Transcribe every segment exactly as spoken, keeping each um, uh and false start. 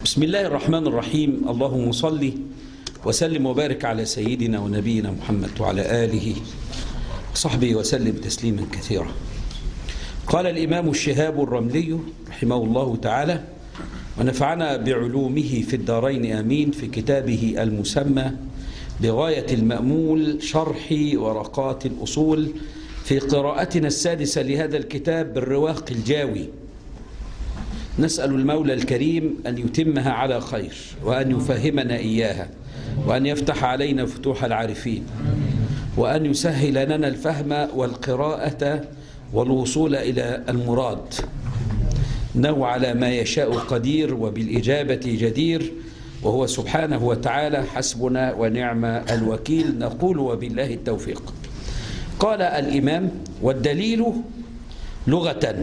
بسم الله الرحمن الرحيم. اللهم صل وسلم وبارك على سيدنا ونبينا محمد وعلى آله وصحبه وسلم تسليما كثيرا. قال الإمام الشهاب الرملي رحمه الله تعالى ونفعنا بعلومه في الدارين آمين في كتابه المسمى بغاية المأمول شرح ورقات الأصول في قراءتنا السادسة لهذا الكتاب بالرواق الجاوي. نسأل المولى الكريم أن يتمها على خير وأن يفهمنا إياها وأن يفتح علينا فتوح العارفين وأن يسهل لنا الفهم والقراءة والوصول إلى المراد. إنه على ما يشاء قدير وبالإجابة جدير وهو سبحانه وتعالى حسبنا ونعم الوكيل. نقول وبالله التوفيق. قال الإمام: والدليل لغة.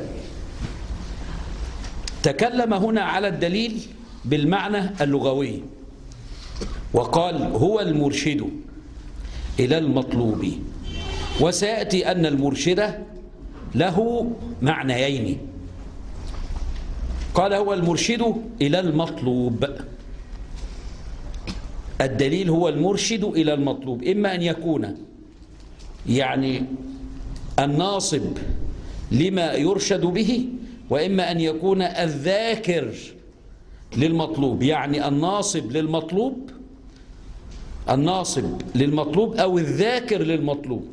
تكلم هنا على الدليل بالمعنى اللغوي وقال هو المرشد إلى المطلوب، وسيأتي أن المرشد له معنيين. قال هو المرشد إلى المطلوب. الدليل هو المرشد إلى المطلوب، إما أن يكون يعني الناصب لما يرشد به، وإما أن يكون الذاكر للمطلوب، يعني الناصب للمطلوب الناصب للمطلوب أو الذاكر للمطلوب.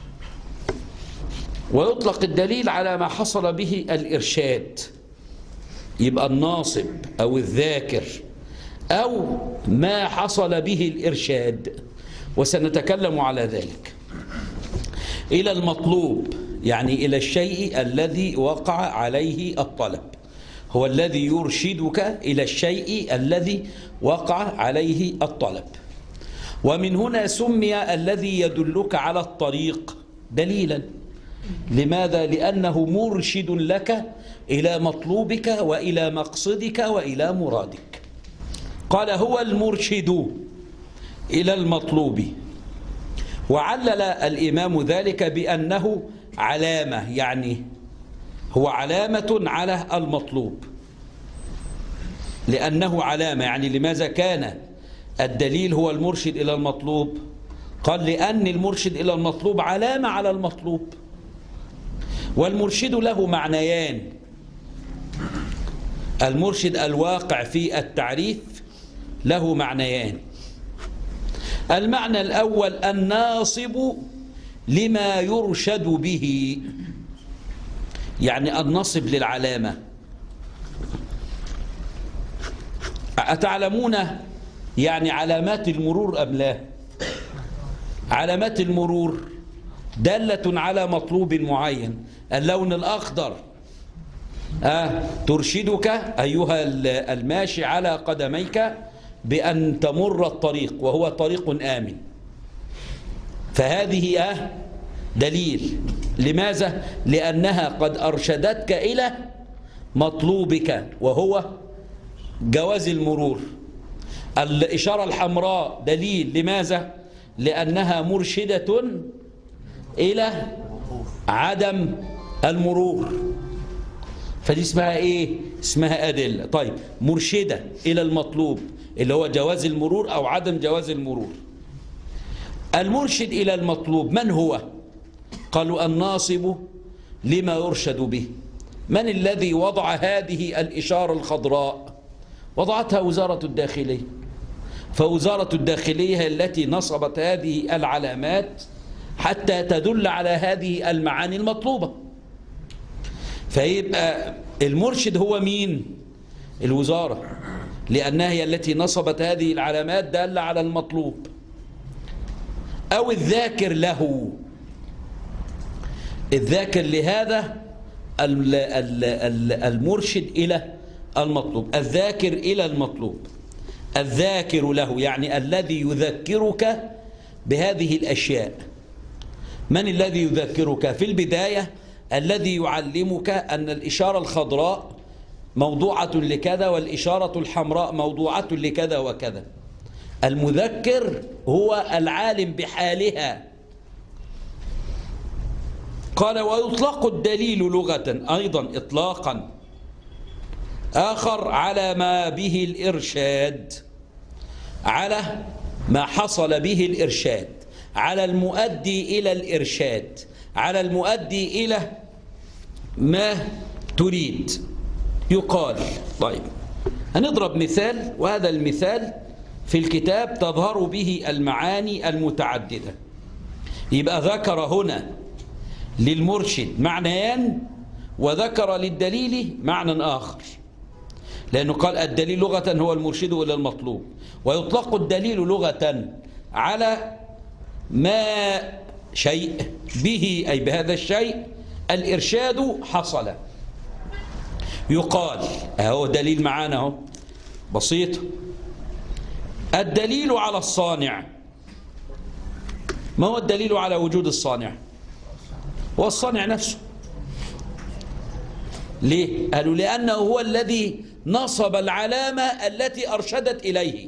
ويطلق الدليل على ما حصل به الإرشاد، يبقى الناصب أو الذاكر أو ما حصل به الإرشاد، وسنتكلم على ذلك. إلى المطلوب يعني إلى الشيء الذي وقع عليه الطلب، هو الذي يرشدك إلى الشيء الذي وقع عليه الطلب. ومن هنا سمي الذي يدلك على الطريق دليلا. لماذا؟ لأنه مرشد لك إلى مطلوبك وإلى مقصدك وإلى مرادك. قال هو المرشد إلى المطلوب، وعلل الإمام ذلك بأنه علامة، يعني هو علامة على المطلوب. لأنه علامة يعني لماذا كان الدليل هو المرشد إلى المطلوب؟ قال لأن المرشد إلى المطلوب علامة على المطلوب. والمرشد له معنيان: المرشد الواقع في التعريف له معنيان. المعنى الأول الناصب لما يرشد به، يعني النصب للعلامة. أتعلمون يعني علامات المرور أم لا؟ علامات المرور دالة على مطلوب معين. اللون الأخضر آه ترشدك أيها الماشي على قدميك بأن تمر الطريق وهو طريق آمن. فهذه آه دليل. لماذا؟ لأنها قد أرشدتك إلى مطلوبك وهو جواز المرور. الإشارة الحمراء دليل. لماذا؟ لأنها مرشدة إلى عدم المرور، فدي اسمها إيه؟ اسمها أدلة. طيب، مرشدة إلى المطلوب اللي هو جواز المرور أو عدم جواز المرور. المرشد إلى المطلوب من هو؟ قالوا الناصب لما يرشد به. من الذي وضع هذه الإشارة الخضراء؟ وضعتها وزارة الداخلية. فوزارة الداخلية هي التي نصبت هذه العلامات حتى تدل على هذه المعاني المطلوبة. فيبقى المرشد هو مين؟ الوزارة، لأنها هي التي نصبت هذه العلامات دالة على المطلوب. أو الذاكر له، الذاكر لهذا المرشد إلى المطلوب، الذاكر إلى المطلوب، الذاكر له يعني الذي يذكرك بهذه الأشياء. من الذي يذكرك؟ في البداية الذي يعلمك أن الإشارة الخضراء موضوعة لكذا والإشارة الحمراء موضوعة لكذا وكذا. المذكر هو العالم بحالها. قال ويطلق الدليل لغة أيضا إطلاقا آخر على ما به الإرشاد، على ما حصل به الإرشاد، على المؤدي إلى الإرشاد، على المؤدي إلى ما تريد يقال. طيب هنضرب مثال، وهذا المثال في الكتاب تظهر به المعاني المتعددة. يبقى ذكر هنا للمرشد معنيان، وذكر للدليل معنى آخر، لأنه قال الدليل لغة هو المرشد إلى المطلوب، ويطلق الدليل لغة على ما شيء به، أي بهذا الشيء الإرشاد حصل. يقال أهو دليل معانا اهو بسيط، الدليل على الصانع. ما هو الدليل على وجود الصانع؟ هو الصانع نفسه. ليه؟ قالوا لأنه هو الذي نصب العلامة التي أرشدت إليه.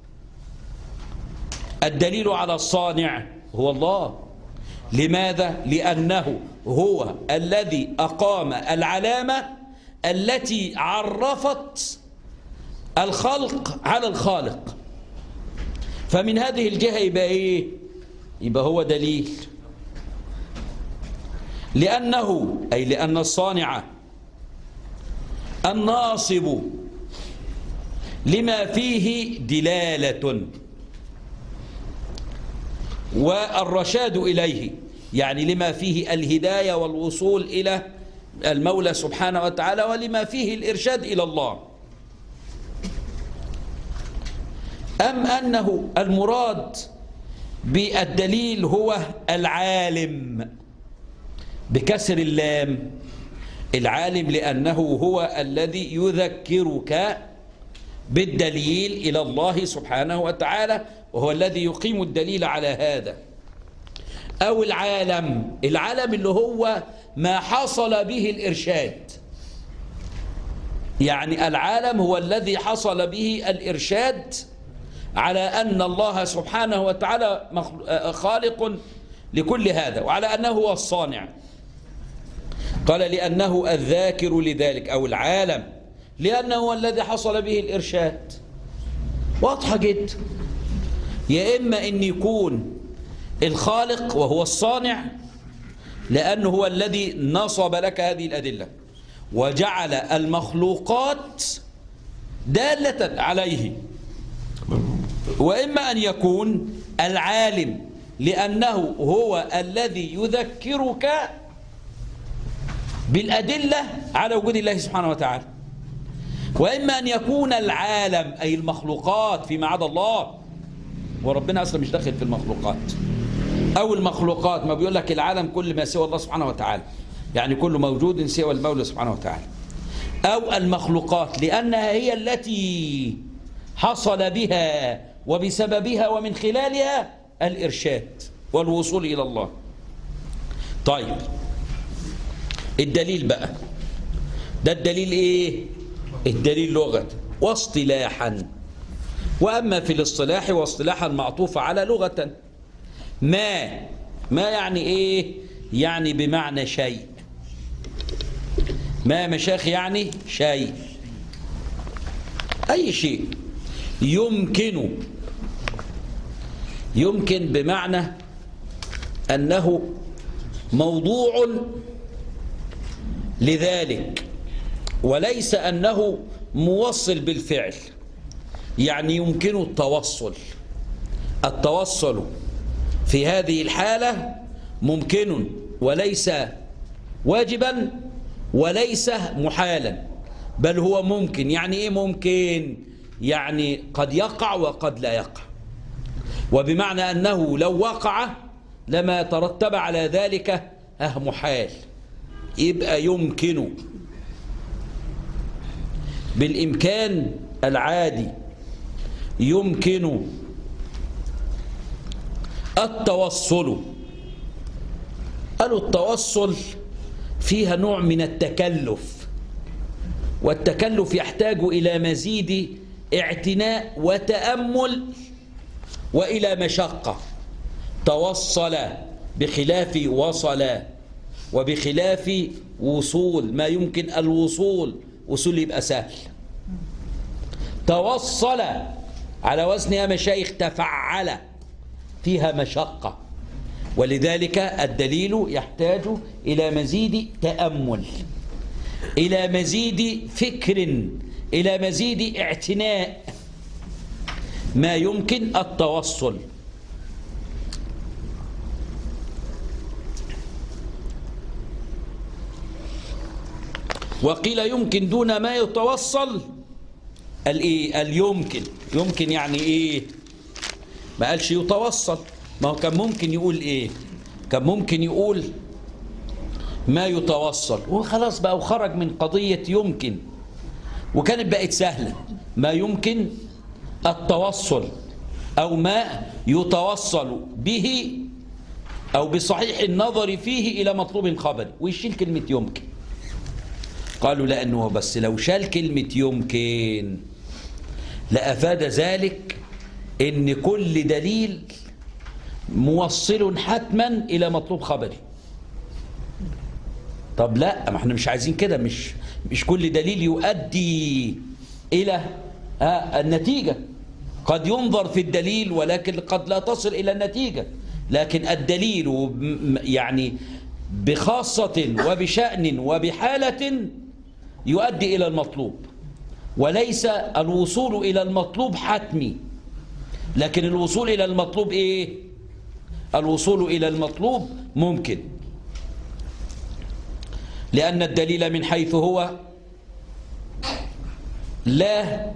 الدليل على الصانع هو الله. لماذا؟ لأنه هو الذي أقام العلامة التي عرفت الخلق على الخالق. فمن هذه الجهة يبقى إيه؟ يبقى هو دليل، لأنه أي لأن الصانع الناصب لما فيه دلالة والرشاد إليه، يعني لما فيه الهداية والوصول إلى المولى سبحانه وتعالى، ولما فيه الإرشاد إلى الله. أم أنه المراد بالدليل هو العالم بكسر اللام، العالم لأنه هو الذي يذكرك بالدليل إلى الله سبحانه وتعالى، وهو الذي يقيم الدليل على هذا. أو العالم، العالم اللي هو ما حصل به الإرشاد، يعني العالم هو الذي حصل به الإرشاد على أن الله سبحانه وتعالى خالق لكل هذا، وعلى أنه هو الصانع. قال لأنه الذاكر لذلك، أو العالم لأنه هو الذي حصل به الإرشاد. واضحة جدا. يا إما أن يكون الخالق وهو الصانع، لأنه هو الذي نصب لك هذه الأدلة وجعل المخلوقات دالة عليه، وإما أن يكون العالم لأنه هو الذي يذكرك بالأدلة على وجود الله سبحانه وتعالى، وإما أن يكون العالم أي المخلوقات فيما عدا الله، وربنا أصلا مش داخل في المخلوقات، أو المخلوقات ما بيقول لك العالم كل ما سوى الله سبحانه وتعالى، يعني كل موجود سوى المولى سبحانه وتعالى، أو المخلوقات لأنها هي التي حصل بها وبسببها ومن خلالها الإرشاد والوصول إلى الله. طيب الدليل بقى ده، الدليل إيه؟ الدليل لغة واصطلاحا. وأما في الاصطلاح واصطلاحا معطوف على لغة. ما ما يعني إيه؟ يعني بمعنى شيء. ما مشايخ يعني شيء، أي شيء يمكن، يمكن بمعنى أنه موضوع لذلك، وليس أنه موصل بالفعل. يعني يمكن التوصل، التوصل في هذه الحالة ممكن وليس واجبا وليس محالا، بل هو ممكن. يعني إيه ممكن؟ يعني قد يقع وقد لا يقع، وبمعنى أنه لو وقع لما ترتب على ذلك أه محال، يبقى يمكن بالإمكان العادي. يمكن التوصل. قالوا التوصل فيها نوع من التكلف، والتكلف يحتاج إلى مزيد اعتناء وتأمل وإلى مشقة. توصل بخلاف وصل، وبخلاف وصول، ما يمكن الوصول وصول يبقى سهل. توصل على وزن يا مشايخ تفعل، فيها مشقة، ولذلك الدليل يحتاج إلى مزيد تأمل، إلى مزيد فكر، إلى مزيد اعتناء ما يمكن التوصل. وقيل يمكن دون ما يتوصل الايه اليمكن. يمكن يعني ايه؟ ما قالش يتوصل، ما هو كان ممكن يقول ايه؟ كان ممكن يقول ما يتوصل وخلاص بقى، وخرج من قضية يمكن وكانت بقت سهلة. ما يمكن التوصل أو ما يتوصل به أو بصحيح النظر فيه إلى مطلوب خبري، ويشيل كلمة يمكن. قالوا لأنه بس لو شال كلمة يمكن لأفاد ذلك إن كل دليل موصل حتما إلى مطلوب خبري. طب لا، ما احنا مش عايزين كده. مش مش كل دليل يؤدي إلى آه النتيجة. قد ينظر في الدليل ولكن قد لا تصل إلى النتيجة. لكن الدليل يعني بخاصة وبشأن وبحالة يؤدي إلى المطلوب، وليس الوصول إلى المطلوب حتمي. لكن الوصول إلى المطلوب إيه؟ الوصول إلى المطلوب ممكن، لأن الدليل من حيث هو لا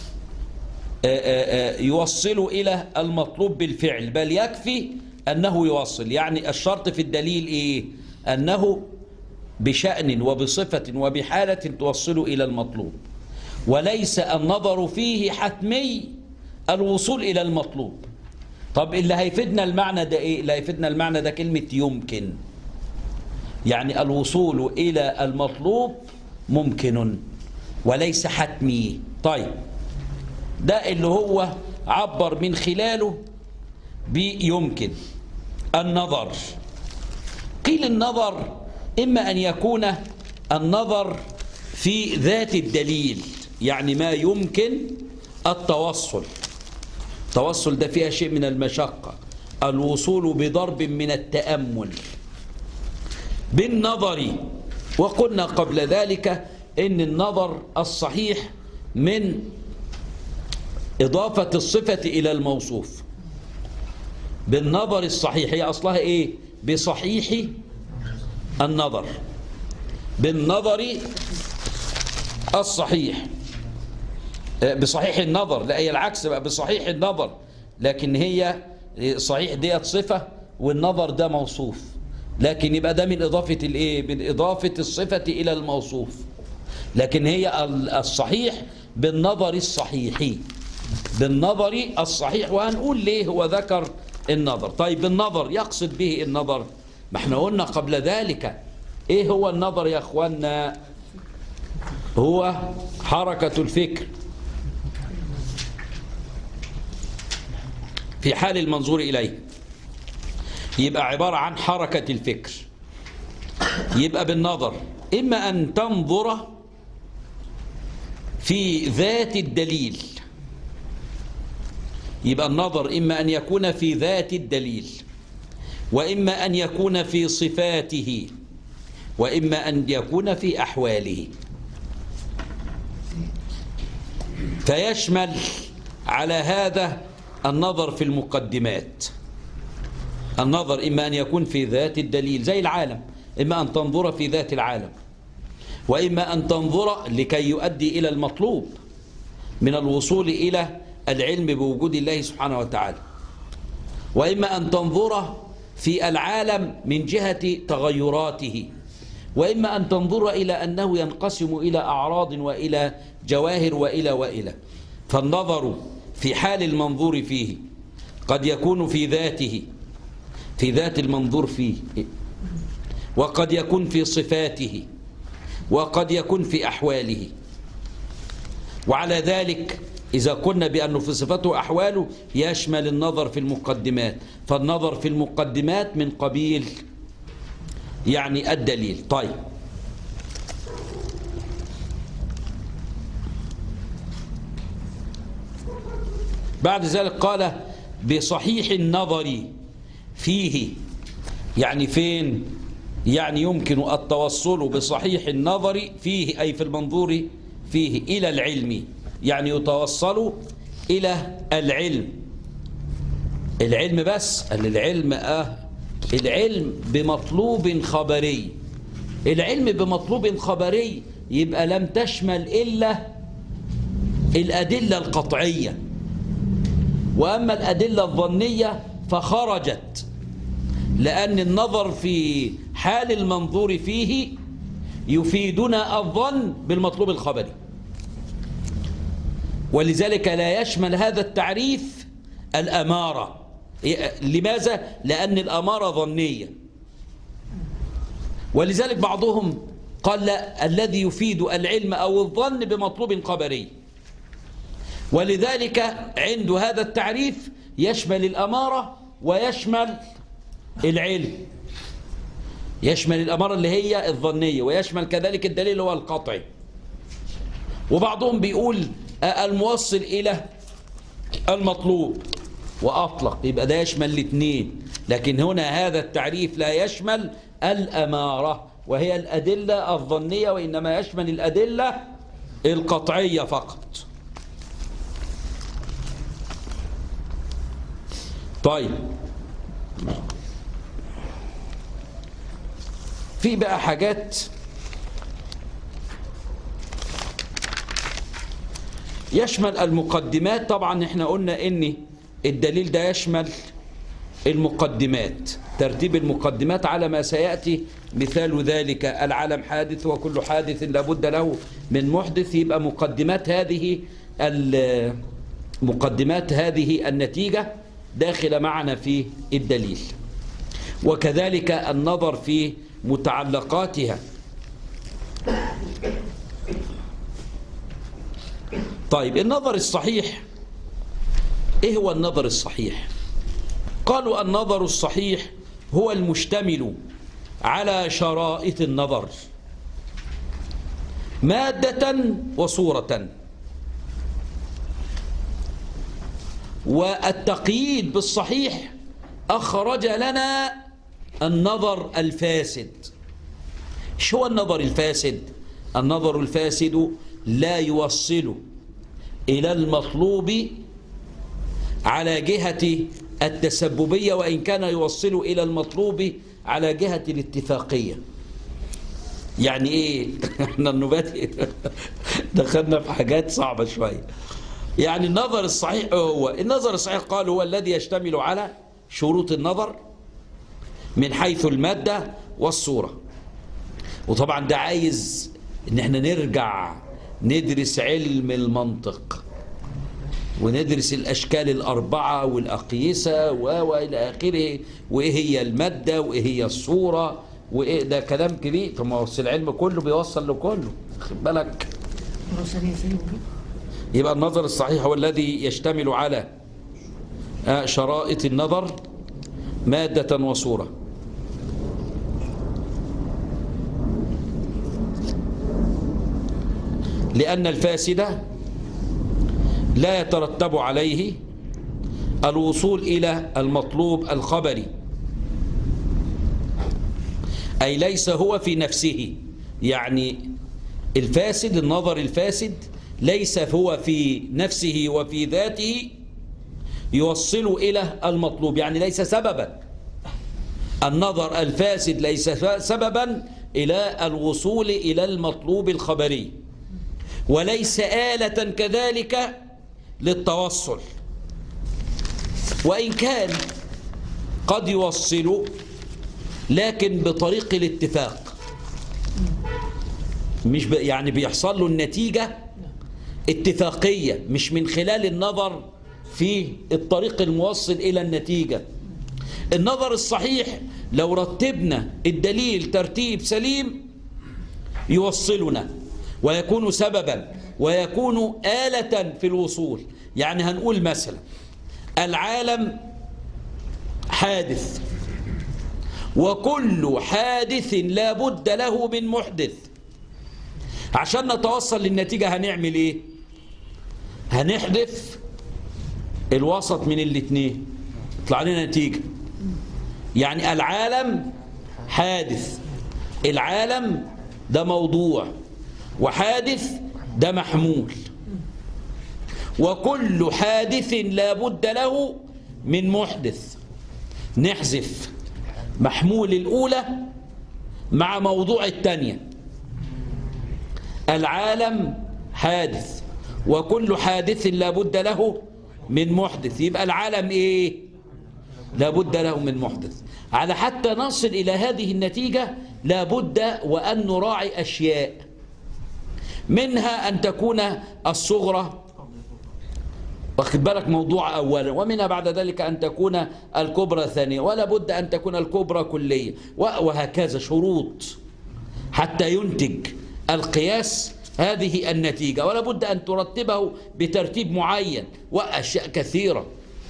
يوصل إلى المطلوب بالفعل، بل يكفي أنه يوصل. يعني الشرط في الدليل إيه؟ أنه بشأن وبصفة وبحالة توصل إلى المطلوب، وليس النظر فيه حتمي الوصول إلى المطلوب. طب اللي هيفيدنا المعنى ده إيه؟ اللي هيفيدنا المعنى ده كلمة يمكن، يعني الوصول إلى المطلوب ممكن وليس حتمي. طيب ده اللي هو عبر من خلاله بيمكن. النظر، قيل النظر إما أن يكون النظر في ذات الدليل، يعني ما يمكن التوصل. التوصل ده فيها شيء من المشقة، الوصول بضرب من التأمل بالنظر. وقلنا قبل ذلك إن النظر الصحيح من إضافة الصفة إلى الموصوف. بالنظر الصحيح، هي أصلها إيه؟ بصحيح النظر، بالنظر الصحيح، بصحيح النظر. لا، هي العكس بقى، بصحيح النظر، لكن هي صحيح ديت صفة والنظر ده موصوف، لكن يبقى ده من إضافة الإيه؟ من إضافة الصفة إلى الموصوف. لكن هي الصحيح بالنظر الصحيح، بالنظر الصحيح. وهنقول ليه هو ذكر النظر. طيب النظر يقصد به النظر، ما احنا قلنا قبل ذلك ايه هو النظر يا اخوانا؟ هو حركة الفكر في حال المنظور إليه، يبقى عبارة عن حركة الفكر. يبقى بالنظر إما أن تنظر في ذات الدليل، يبقى النظر إما أن يكون في ذات الدليل، وإما أن يكون في صفاته، وإما أن يكون في أحواله. فيشمل على هذا النظر في المقدمات. النظر إما أن يكون في ذات الدليل زي العالم، إما أن تنظر في ذات العالم، وإما أن تنظر لكي يؤدي إلى المطلوب من الوصول إلى العلم بوجود الله سبحانه وتعالى، وإما أن تنظر في العالم من جهة تغيراته، وإما أن تنظر إلى أنه ينقسم إلى أعراض وإلى جواهر وإلى وإلى. فالنظر في حال المنظور فيه قد يكون في ذاته، في ذات المنظور فيه، وقد يكون في صفاته، وقد يكون في أحواله. وعلى ذلك إذا قلنا بأنه في صفاته وأحواله يشمل النظر في المقدمات، فالنظر في المقدمات من قبيل يعني الدليل. طيب بعد ذلك قال بصحيح النظر فيه، يعني فين؟ يعني يمكن التوصل بصحيح النظر فيه، أي في المنظور فيه، إلى العلم، يعني يتوصل إلى العلم. العلم بس العلم آه العلم بمطلوب خبري. العلم بمطلوب خبري يبقى لم تشمل إلا الأدلة القطعية، وأما الأدلة الظنية فخرجت، لأن النظر في حال المنظور فيه يفيدنا الظن بالمطلوب الخبري، ولذلك لا يشمل هذا التعريف الأمارة. لماذا؟ لأن الأمارة ظنية، ولذلك بعضهم قال لا، الذي يفيد العلم أو الظن بمطلوب خبري، ولذلك عند هذا التعريف يشمل الأمارة ويشمل العلم، يشمل الأمارة اللي هي الظنية، ويشمل كذلك الدليل هو القطعي. وبعضهم بيقول الموصل إلى المطلوب وأطلق، يبقى ده يشمل الاثنين، لكن هنا هذا التعريف لا يشمل الأمارة وهي الأدلة الظنية، وإنما يشمل الأدلة القطعية فقط. طيب، في بقى حاجات يشمل المقدمات. طبعا احنا قلنا ان الدليل ده يشمل المقدمات، ترتيب المقدمات على ما سيأتي. مثال ذلك العالم حادث وكل حادث لابد له من محدث، يبقى مقدمات هذه مقدمات هذه النتيجة داخل معنا في الدليل، وكذلك النظر في متعلقاتها. طيب، النظر الصحيح، ايه هو النظر الصحيح؟ قالوا النظر الصحيح هو المشتمل على شرائط النظر مادة وصورة، والتقييد بالصحيح أخرج لنا النظر الفاسد. شو هو النظر الفاسد؟ النظر الفاسد لا يوصل إلى المطلوب على جهة التسببية، وإن كان يوصل إلى المطلوب على جهة الاتفاقية. يعني إيه؟ احنا النبات دخلنا في حاجات صعبة شوية. يعني النظر الصحيح هو النظر الصحيح قال هو الذي يشتمل على شروط النظر من حيث المادة والصورة. وطبعا ده عايز ان احنا نرجع ندرس علم المنطق وندرس الأشكال الأربعة والأقيسة وإلى آخره، وإيه هي المادة وإيه هي الصورة وإيه. ده كلام كبير، ثم وصل العلم كله بيوصل لكله، خد بالك. يبقى النظر الصحيح هو الذي يشتمل على شرائط النظر مادة وصورة. لأن الفاسد لا يترتب عليه الوصول إلى المطلوب الخبري، أي ليس هو في نفسه. يعني الفاسد، النظر الفاسد ليس هو في نفسه وفي ذاته يوصل إلى المطلوب، يعني ليس سببا. النظر الفاسد ليس سببا إلى الوصول إلى المطلوب الخبري، وليس آلة كذلك للتوصل، وإن كان قد يوصل لكن بطريق الاتفاق، مش يعني بيحصل له النتيجة اتفاقية، مش من خلال النظر في الطريق الموصل إلى النتيجة. النظر الصحيح لو رتبنا الدليل ترتيب سليم يوصلنا ويكون سببا ويكون آلة في الوصول. يعني هنقول مثلا العالم حادث، وكل حادث لا بد له من محدث. عشان نتوصل للنتيجة هنعمل ايه؟ هنحذف الوسط من الاثنين، يطلع لنا نتيجة. يعني العالم حادث، العالم ده موضوع، وحادث ده محمول، وكل حادث لا بد له من محدث. نحذف محمول الأولى مع موضوع الثانية. العالم حادث وكل حادث لا بد له من محدث، يبقى العالم ايه؟ لا بد له من محدث. على حتى نصل إلى هذه النتيجة لا بد وأن نراعي أشياء، منها أن تكون الصغرى واخد بالك موضوع أولا، ومنها بعد ذلك أن تكون الكبرى ثانية، ولا بد أن تكون الكبرى كلية، وهكذا شروط حتى ينتج القياس هذه النتيجة، ولا بد أن ترتبه بترتيب معين، وأشياء كثيرة.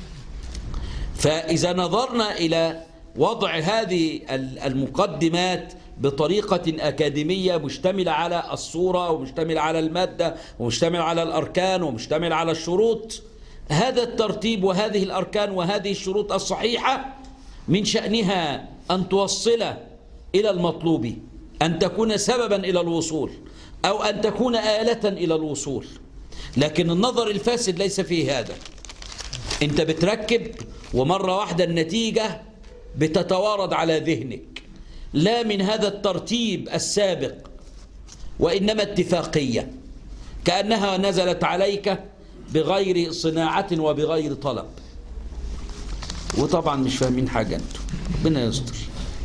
فإذا نظرنا إلى وضع هذه المقدمات بطريقة أكاديمية مشتملة على الصورة ومشتملة على المادة ومشتملة على الأركان ومشتملة على الشروط، هذا الترتيب وهذه الأركان وهذه الشروط الصحيحة من شأنها أن توصل إلى المطلوب، أن تكون سببا إلى الوصول، أو أن تكون آلة إلى الوصول. لكن النظر الفاسد ليس فيه هذا. أنت بتركب ومرة واحدة النتيجة بتتوارد على ذهنك، لا من هذا الترتيب السابق، وإنما اتفاقية، كأنها نزلت عليك بغير صناعة وبغير طلب. وطبعا مش فاهمين حاجة أنتم، ربنا يستر.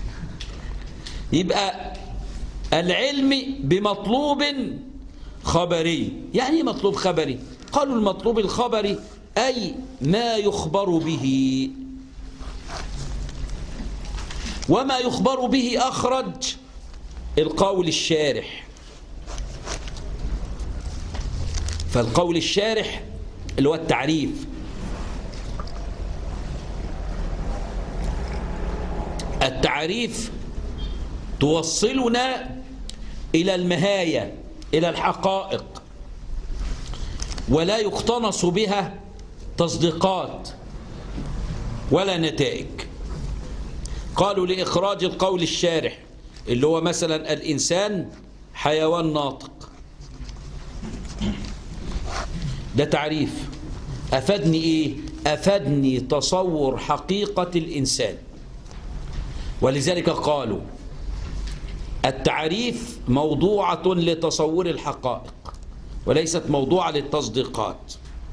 يبقى العلم بمطلوب خبري. يعني ايه مطلوب خبري؟ قالوا المطلوب الخبري أي ما يخبر به، وما يخبر به أخرج القول الشارح. فالقول الشارح اللي هو التعريف، التعريف توصلنا إلى المهاية، إلى الحقائق، ولا يقتنص بها تصديقات ولا نتائج. قالوا لإخراج القول الشارح اللي هو مثلا الإنسان حيوان ناطق، ده تعريف. أفادني إيه؟ أفادني تصور حقيقة الإنسان. ولذلك قالوا التعريف موضوعة لتصور الحقائق وليست موضوعة للتصديقات.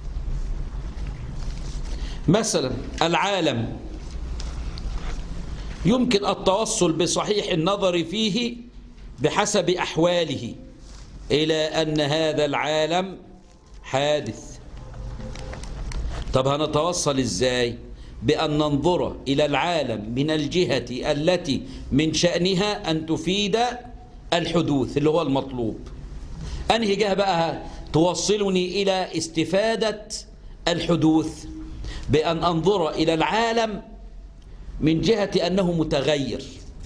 مثلا العالم يمكن التوصل بصحيح النظر فيه بحسب أحواله إلى أن هذا العالم حادث. طب هنتوصل إزاي؟ بأن ننظر إلى العالم من الجهة التي من شأنها أن تفيد الحدوث اللي هو المطلوب. أنهي جهة بقى توصلني إلى استفادة الحدوث؟ بأن أنظر إلى العالم من جهة أنه متغير،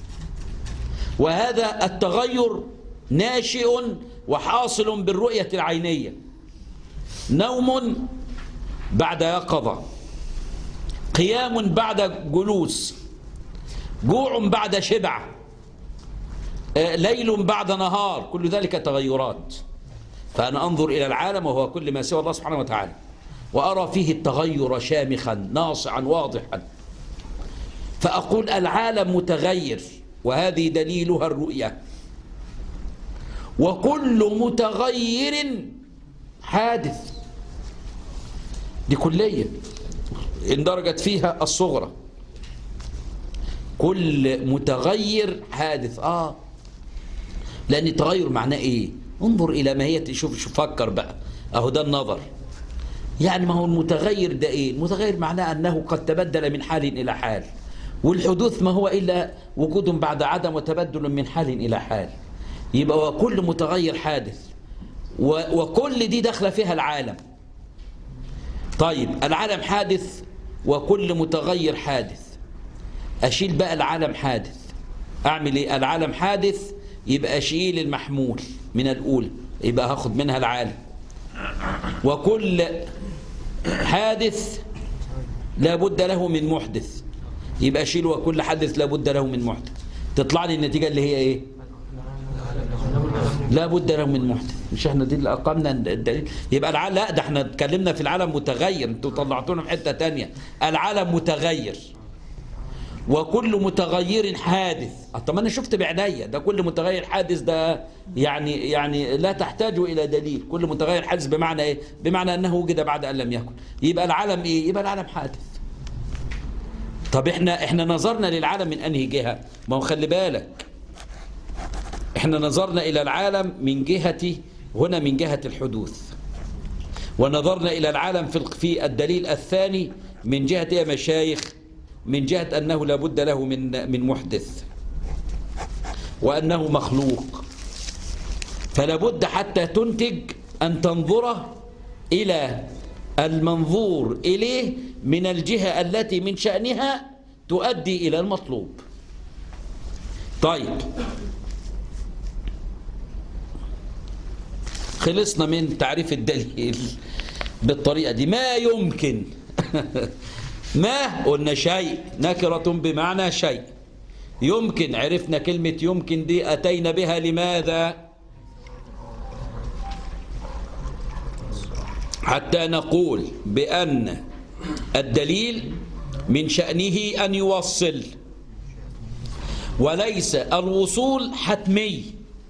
وهذا التغير ناشئ وحاصل بالرؤية العينية. نوم بعد يقظة، قيام بعد جلوس، جوع بعد شبع، ليل بعد نهار، كل ذلك تغيرات. فأنا أنظر إلى العالم وهو كل ما سوى الله سبحانه وتعالى، وأرى فيه التغير شامخا ناصعا واضحا، فأقول العالم متغير، وهذه دليلها الرؤية. وكل متغير حادث، دي كلية اندرجت فيها الصغرى. كل متغير حادث. آه لأن التغير معناه إيه؟ انظر إلى ماهية. شوف شوف فكر بقى، أهو ده النظر. يعني ما هو المتغير ده إيه؟ المتغير معناه أنه قد تبدل من حال إلى حال، والحدوث ما هو إلا وجود بعد عدم وتبدل من حال إلى حال. يبقى وكل متغير حادث، وكل دي داخله فيها العالم. طيب العالم حادث وكل متغير حادث، أشيل بقى العالم حادث. أعمل إيه؟ العالم حادث يبقى أشيل المحمول من الأولى، يبقى هاخد منها العالم. وكل حادث لا بد له من محدث، يبقى شيل وكل حدث لا بد له من محدث، تطلع لي النتيجة اللي هي ايه؟ لا بد له من محدث. مش احنا دي اللي اقمنا الدليل؟ يبقى العالم، لا ده احنا اتكلمنا في العالم متغير، انتوا طلعتونا في حتة تانية. العالم متغير وكل متغير حادث. طب انا شفت بعينيا ده كل متغير حادث، ده يعني يعني لا تحتاج الى دليل. كل متغير حادث بمعنى ايه؟ بمعنى انه وجد بعد ان لم يكن. يبقى العالم ايه؟ يبقى العالم حادث. طب احنا احنا نظرنا للعالم من انهي جهة؟ ما هو خلي بالك، احنا نظرنا الى العالم من جهة هنا من جهة الحدوث، ونظرنا الى العالم في في الدليل الثاني من جهة يا مشايخ، من جهة أنه لا بد له من من محدث وأنه مخلوق. فلا بد حتى تنتج أن تنظر إلى المنظور إليه من الجهة التي من شأنها تؤدي إلى المطلوب. طيب خلصنا من تعريف الدليل بالطريقة دي. ما يمكن ما قلنا شيء نكرة بمعنى شيء. يمكن، عرفنا كلمة يمكن دي أتينا بها لماذا؟ حتى نقول بأن الدليل من شأنه أن يوصل، وليس الوصول حتمي.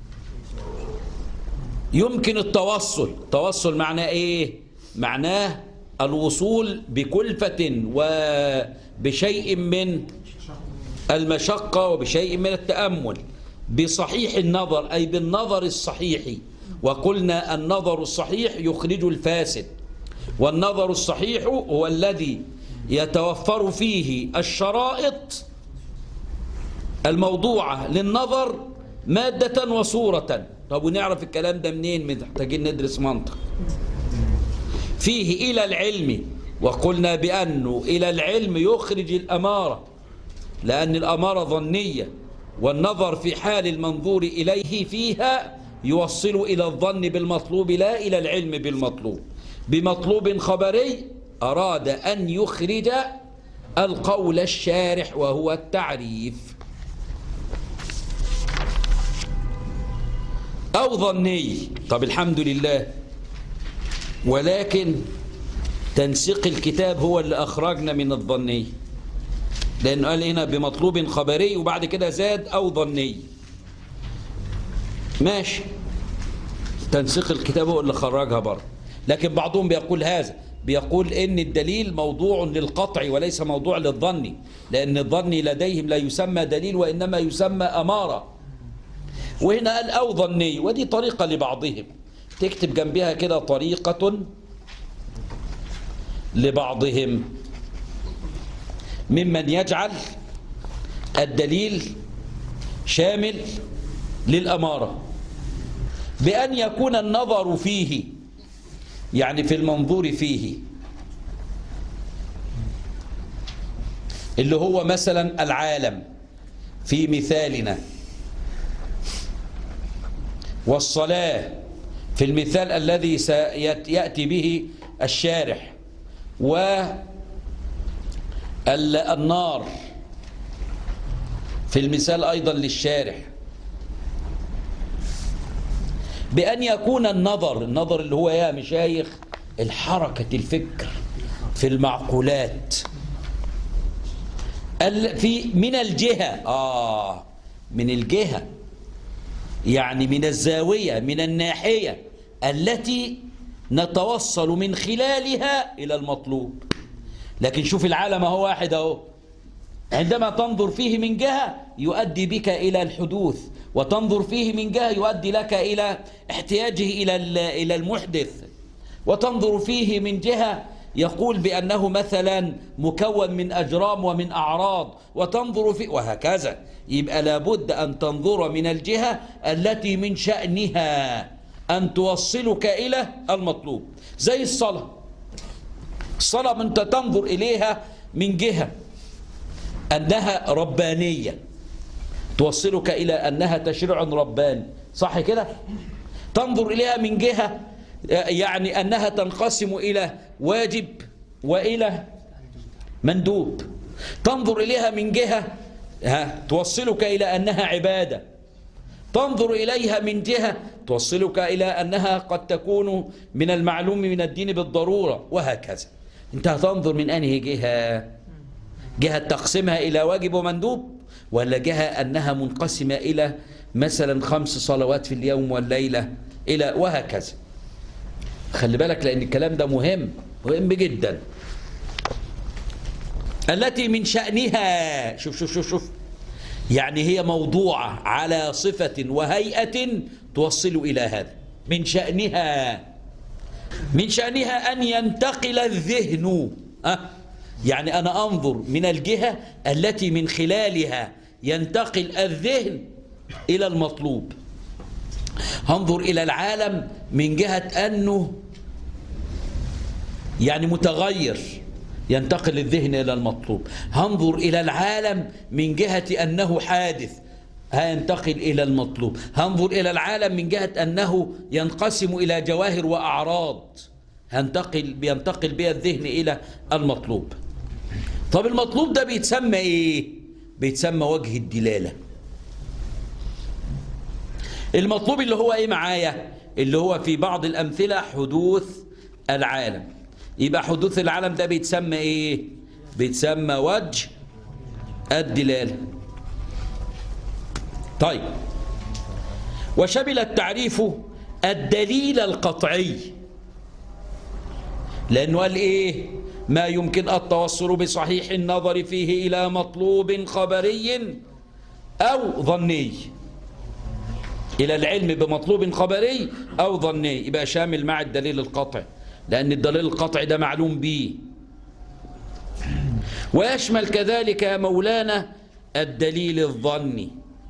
يمكن التوصل. توصل معناه إيه؟ معناه الوصول بكلفة وبشيء من المشقة وبشيء من التأمل بصحيح النظر، أي بالنظر الصحيح. وقلنا النظر الصحيح يخرج الفاسد، والنظر الصحيح هو الذي يتوفر فيه الشرائط الموضوعة للنظر مادة وصورة. طب ونعرف الكلام ده منين؟ محتاجين ندرس منطق. فيه إلى العلم، وقلنا بأنه إلى العلم يخرج الأمارة، لأن الأمارة ظنية، والنظر في حال المنظور إليه فيها يوصل إلى الظن بالمطلوب لا إلى العلم بالمطلوب. بمطلوب خبري أراد أن يخرج القول الشارح وهو التعريف، أو ظني. طب الحمد لله، ولكن تنسيق الكتاب هو اللي أخرجنا من الظني، لأنه قال هنا بمطلوب خبري وبعد كده زاد أو ظني. ماشي، تنسيق الكتاب هو اللي خرجها بره. لكن بعضهم بيقول هذا، بيقول إن الدليل موضوع للقطع وليس موضوع للظن، لأن الظن لديهم لا يسمى دليل وإنما يسمى أمارة. وهنا قال أو ظني، ودي طريقة لبعضهم، تكتب جنبها كده طريقة لبعضهم ممن يجعل الدليل شامل للأمارة بأن يكون النظر فيه، يعني في المنظور فيه، اللي هو مثلا العالم في مثالنا، والصلاة في المثال الذي سيأتي به الشارح، والنار في المثال أيضا للشارح، بأن يكون النظر، النظر اللي هو يا مشايخ الحركة الفكر في المعقولات في من الجهة آه من الجهة يعني من الزاوية، من الناحية التي نتوصل من خلالها إلى المطلوب. لكن شوف العالم هو واحد اهو، عندما تنظر فيه من جهة يؤدي بك إلى الحدوث، وتنظر فيه من جهة يؤدي لك إلى احتياجه إلى إلى المحدث، وتنظر فيه من جهة يقول بأنه مثلا مكون من أجرام ومن أعراض، وتنظر فيه وهكذا. يبقى لابد أن تنظر من الجهة التي من شأنها أن توصلك إلى المطلوب. زي الصلاة، الصلاة أنت تنظر إليها من جهة أنها ربانية، توصلك إلى أنها تشريع رباني، صح كده؟ تنظر إليها من جهة يعني أنها تنقسم إلى واجب وإلى مندوب. تنظر إليها من جهة ها توصلك إلى أنها عبادة، تنظر إليها من جهة توصلك إلى أنها قد تكون من المعلوم من الدين بالضرورة، وهكذا. أنت هتنظر من أنهي جهة؟ جهة تقسمها إلى واجب ومندوب، ولا جهة أنها منقسمة إلى مثلا خمس صلوات في اليوم والليلة إلى وهكذا. خلي بالك لأن الكلام ده مهم مهم جدا. التي من شأنها، شوف شوف شوف شوف يعني هي موضوعة على صفة وهيئة توصل إلى هذا. من شأنها من شأنها أن ينتقل الذهن، أه؟ يعني أنا أنظر من الجهة التي من خلالها ينتقل الذهن إلى المطلوب. هنظر إلى العالم من جهة أنه يعني متغير، ينتقل الذهن إلى المطلوب. هنظر إلى العالم من جهة أنه حادث، هينتقل إلى المطلوب. هنظر إلى العالم من جهة أنه ينقسم إلى جواهر وأعراض، هنتقل بينتقل بها الذهن إلى المطلوب. طب المطلوب ده بيتسمى إيه؟ بيتسمى وجه الدلالة. المطلوب اللي هو إيه معايا؟ اللي هو في بعض الأمثلة حدوث العالم. يبقى حدوث العالم ده بيتسمى إيه؟ بيتسمى وجه الدلالة. طيب، وشمل التعريف الدليل القطعي، لأنه قال إيه؟ ما يمكن التوصل بصحيح النظر فيه إلى مطلوب خبري أو ظني، إلى العلم بمطلوب خبري أو ظني، يبقى شامل مع الدليل القطعي، لأن الدليل القطعي ده معلوم به. ويشمل كذلك يا مولانا الدليل الظني.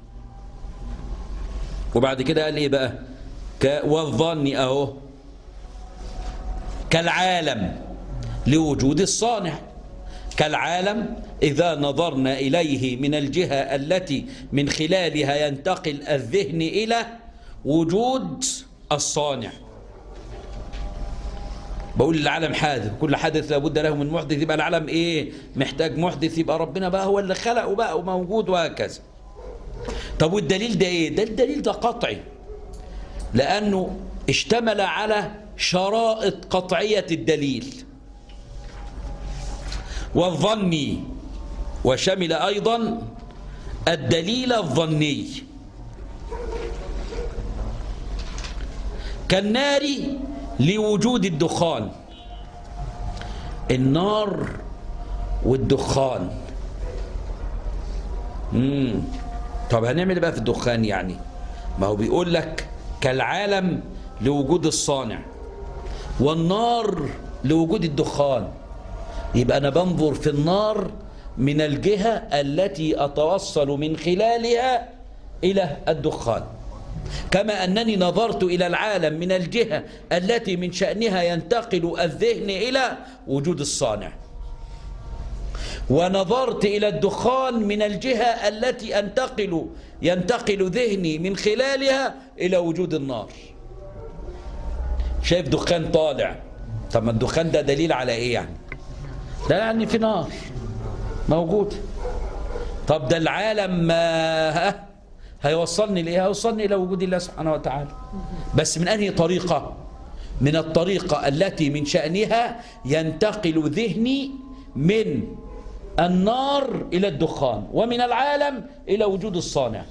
وبعد كده قال إيه بقى؟ والظن أهو كالعالم لوجود الصانع. كالعالم إذا نظرنا إليه من الجهة التي من خلالها ينتقل الذهن إلى وجود الصانع. بقول العالم حادث، كل حادث لابد له من محدث، يبقى العالم إيه؟ محتاج محدث، يبقى ربنا بقى هو اللي خلقه بقى وموجود وهكذا. طب والدليل ده إيه؟ ده الدليل ده قطعي، لأنه اشتمل على شرائط قطعية الدليل. والظني، وشمل أيضا الدليل الظني. كالنار لوجود الدخان. النار والدخان. مم. طب هنعمل بقى في الدخان؟ يعني ما هو بيقول لك كالعالم لوجود الصانع، والنار لوجود الدخان. يبقى أنا بنظر في النار من الجهة التي أتوصل من خلالها إلى الدخان، كما أنني نظرت إلى العالم من الجهة التي من شأنها ينتقل الذهن إلى وجود الصانع، ونظرت إلى الدخان من الجهة التي أنتقل ينتقل ذهني من خلالها إلى وجود النار. شايف دخان طالع، طب ما الدخان ده دليل على إيه يعني؟ ده يعني في نار موجود. طب ده العالم ما هيوصلني لإيه؟ هيوصلني إلى وجود الله سبحانه وتعالى، بس من أنهي طريقة؟ من الطريقة التي من شأنها ينتقل ذهني من النار إلى الدخان، ومن العالم إلى وجود الصانع.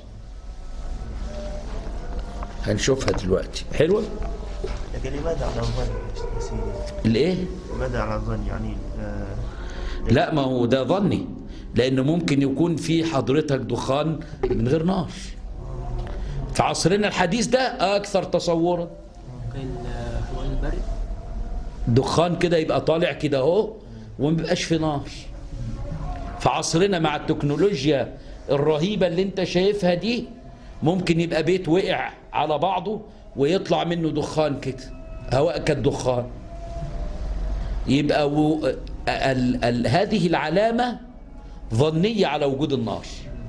هنشوفها دلوقتي. حلوة؟ لكن لماذا على الظن يا سيدي؟ الإيه؟ لماذا على الظن يعني؟ آه لا، ما هو ده ظني، لأنه ممكن يكون في حضرتك دخان من غير نار. في عصرنا الحديث ده أكثر تصورا. ممكن حوالي البرد دخان كده يبقى طالع كده اهو وما بيبقاش في نار. في عصرنا مع التكنولوجيا الرهيبة اللي انت شايفها دي، ممكن يبقى بيت وقع على بعضه ويطلع منه دخان كده، هواء كالدخان. يبقى و... ال... ال... هذه العلامة ظنية على وجود النار.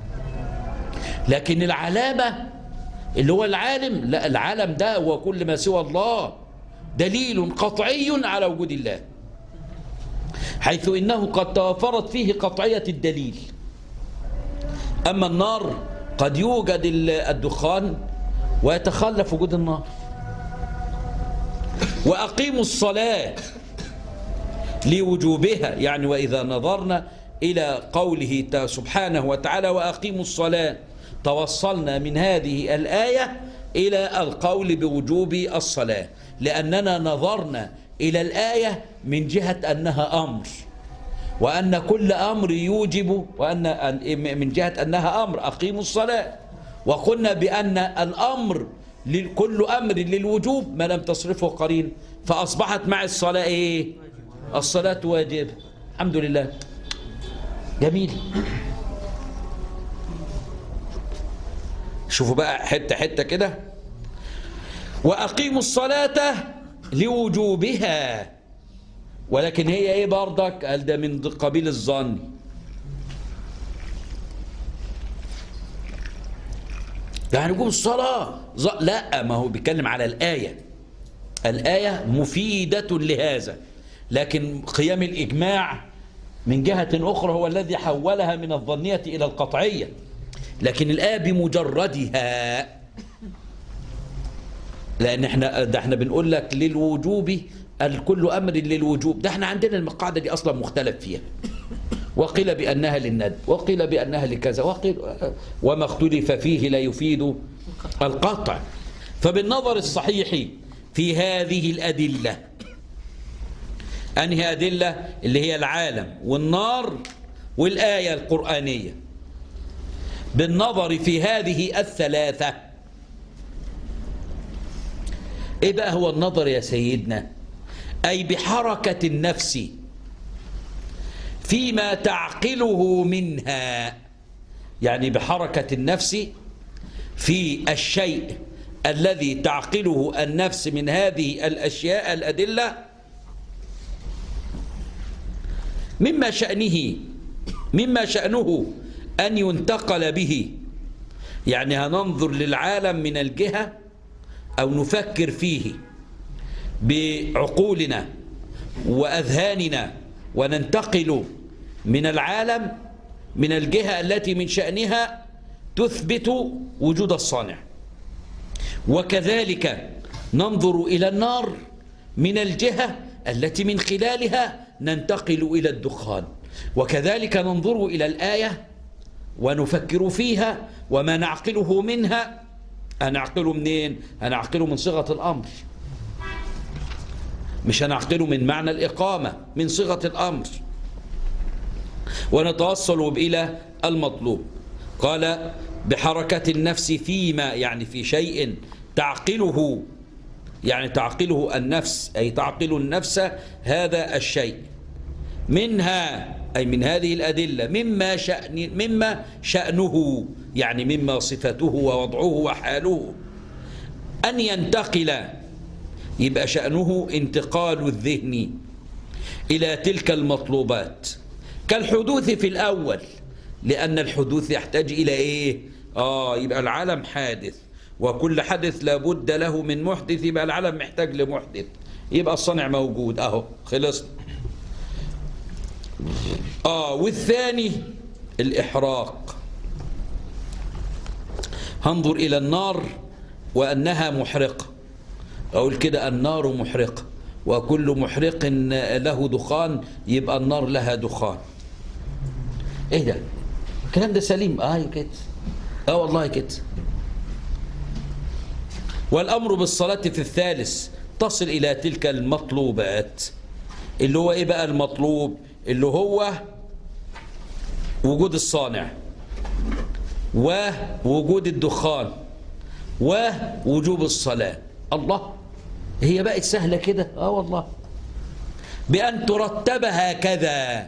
لكن العلامة اللي هو العالم، لا، العالم ده هو كل ما سوى الله، دليل قطعي على وجود الله. حيث إنه قد توفرت فيه قطعية الدليل. أما النار قد يوجد الدخان ويتخلف وجود النار. وأقيموا الصلاة لوجوبها، يعني وإذا نظرنا إلى قوله سبحانه وتعالى وأقيموا الصلاة، توصلنا من هذه الآية إلى القول بوجوب الصلاة، لأننا نظرنا إلى الآية من جهة أنها أمر، وأن كل أمر يوجب، وأن من جهة أنها أمر أقيموا الصلاة. وقلنا بأن الأمر كل أمر للوجوب ما لم تصرفه قرين، فأصبحت مع الصلاة إيه؟ الصلاة واجب. الحمد لله. جميل. شوفوا بقى حتة حتة كده. وأقيموا الصلاة لوجوبها، ولكن هي ايه برضك؟ قال ده من قبيل الظن. يعني نقول الصلاة لا، ما هو بيتكلم على الآية. الآية مفيدة لهذا، لكن قيام الإجماع من جهة أخرى هو الذي حولها من الظنية إلى القطعية. لكن الآية بمجردها، لأن احنا ده احنا بنقول لك للوجوب، الكل أمر للوجوب. ده احنا عندنا القاعدة دي أصلا مختلف فيها، وقيل بأنها للند، وقيل بأنها لكذا، وقيل وما اختلف فيه لا يفيد القطع. فبالنظر الصحيح في هذه الأدلة، أنهي أدلة؟ اللي هي العالم والنار والآية القرآنية. بالنظر في هذه الثلاثة، إيه بقى هو النظر يا سيدنا؟ أي بحركة النفس فيما تعقله منها، يعني بحركة النفس في الشيء الذي تعقله النفس من هذه الأشياء الأدلة، مما شأنه مما شأنه أن ينتقل به. يعني هننظر للعالم من الجهة أو نفكر فيه بعقولنا وأذهاننا، وننتقل من العالم من الجهة التي من شأنها تثبت وجود الصانع. وكذلك ننظر إلى النار من الجهة التي من خلالها ننتقل إلى الدخان. وكذلك ننظر إلى الآية ونفكر فيها، وما نعقله منها هنعقله منين؟ هنعقله من صيغة الأمر، مش هنعقله من معنى الإقامة، من صيغة الأمر، ونتوصل إلى المطلوب. قال بحركة النفس فيما، يعني في شيء تعقله، يعني تعقله النفس، أي تعقل النفس هذا الشيء، منها أي من هذه الأدلة، مما شأن مما شأنه، يعني مما صفته ووضعه وحاله، أن ينتقل. يبقى شأنه انتقال الذهن إلى تلك المطلوبات، كالحدوث في الأول، لأن الحدوث يحتاج إلى إيه؟ آه يبقى العالم حادث، وكل حدث لابد له من محدث، يبقى العالم محتاج لمحدث، يبقى الصنع موجود أهو خلص. آه والثاني الإحراق. هنظر إلى النار وأنها محرقة، أقول كده النار محرقة، وكل محرق له دخان، يبقى النار لها دخان. إيه ده؟ الكلام ده سليم؟ آه كده، آه والله كده. والأمر بالصلاة في الثالث تصل إلى تلك المطلوبات، اللي هو إيه بقى المطلوب؟ اللي هو وجود الصانع، ووجود الدخان، ووجوب الصلاة. الله، هي بقت سهلة كده؟ آه والله. بأن ترتب هكذا،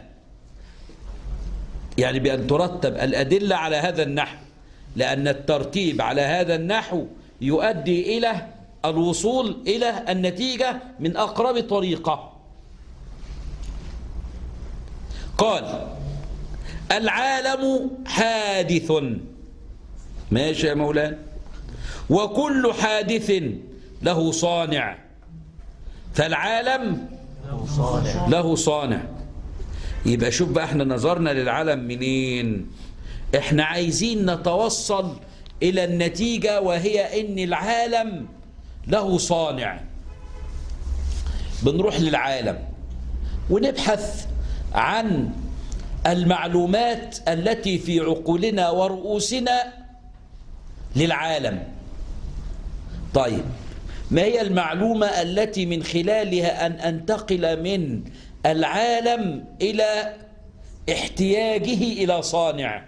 يعني بأن ترتب الأدلة على هذا النحو، لأن الترتيب على هذا النحو يؤدي إلى الوصول إلى النتيجة من أقرب طريقة. قال العالم حادث، ماشي يا مولانا، وكل حادث له صانع، فالعالم له صانع. يبقى شوف بقى احنا نظرنا للعالم منين؟ احنا عايزين نتوصل الى النتيجة، وهي ان العالم له صانع. بنروح للعالم ونبحث عن المعلومات التي في عقولنا ورؤوسنا للعالم. طيب، ما هي المعلومة التي من خلالها أن أنتقل من العالم إلى احتياجه إلى صانع؟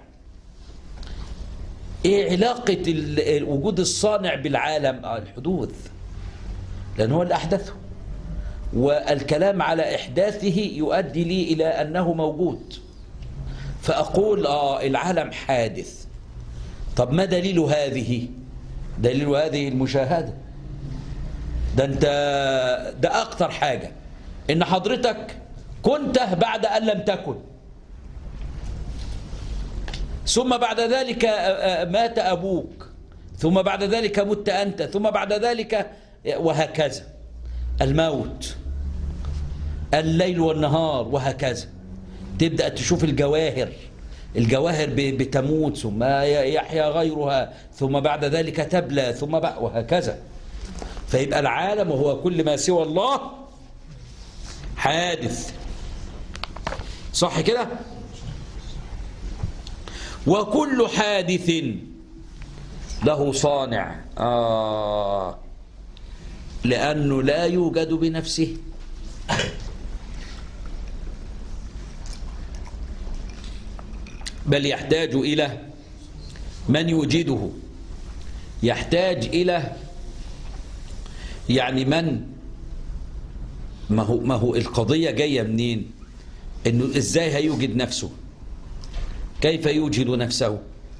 إيه علاقة وجود الصانع بالعالم؟ الحدوث، لأن هو اللي أحدثه، والكلام على إحداثه يؤدي لي إلى أنه موجود، فأقول آه العالم حادث. طب ما دليل هذه؟ دليل هذه المشاهدة. ده أنت ده أكتر حاجة، إن حضرتك كنت بعد أن لم تكن، ثم بعد ذلك مات أبوك، ثم بعد ذلك مت أنت، ثم بعد ذلك، وهكذا. الموت، الليل والنهار، وهكذا. تبدأ تشوف الجواهر، الجواهر بتموت ثم يحيا غيرها، ثم بعد ذلك تبلى، ثم بعد وهكذا. فيبقى العالم وهو كل ما سوى الله حادث، صح كده؟ وكل حادث له صانع. آه لأنه لا يوجد بنفسه، بل يحتاج إلى من يوجده، يحتاج إلى يعني من ما هو ما هو القضية جاية منين؟ إنه إزاي هيوجد نفسه؟ كيف يوجد نفسه؟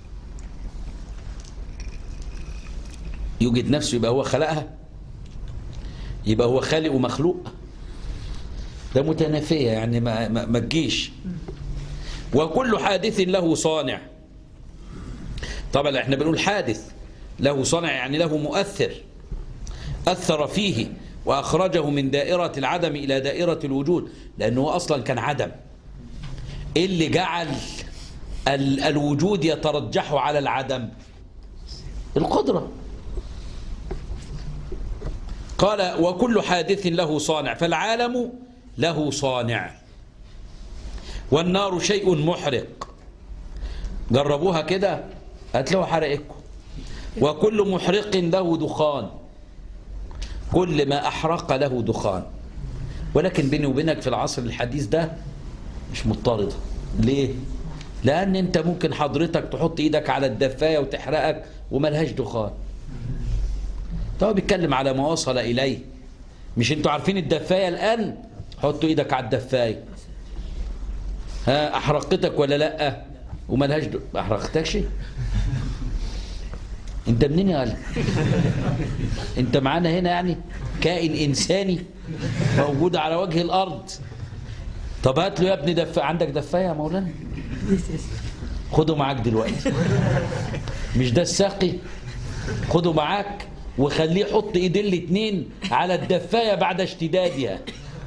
يوجد نفسه يبقى هو خلقها، يبقى هو خالق ومخلوق، ده متنافية يعني ما, ما, ما تجيش. وكل حادث له صانع. طبعا احنا بنقول حادث له صانع يعني له مؤثر، أثر فيه وأخرجه من دائرة العدم إلى دائرة الوجود، لأنه أصلا كان عدم. إيه اللي جعل ال الوجود يترجح على العدم؟ القدرة. قال وكل حادث له صانع، فالعالم له صانع. والنار شيء محرق، جربوها كده هتلاقوا حرقكم. وكل محرق له دخان، كل ما أحرق له دخان. ولكن بيني وبينك في العصر الحديث ده مش مضطردة. ليه؟ لأن أنت ممكن حضرتك تحط إيدك على الدفاية وتحرقك وملهاش دخان. طب بيتكلم على ما وصل إليه. مش أنتوا عارفين الدفاية الآن؟ حطوا إيدك على الدفاية، ها أحرقتك ولا لأ؟ وملهاش دخان. ما أحرقتكش؟ أنت منين يا قلب؟ أنت معانا هنا يعني كائن إنساني موجود على وجه الأرض. طب هات له يا ابني دفاية. عندك دفاية يا مولانا؟ خده معاك دلوقتي. مش ده الساقي؟ خده معاك وخليه يحط ايدين الاتنين على الدفاية بعد اشتدادها.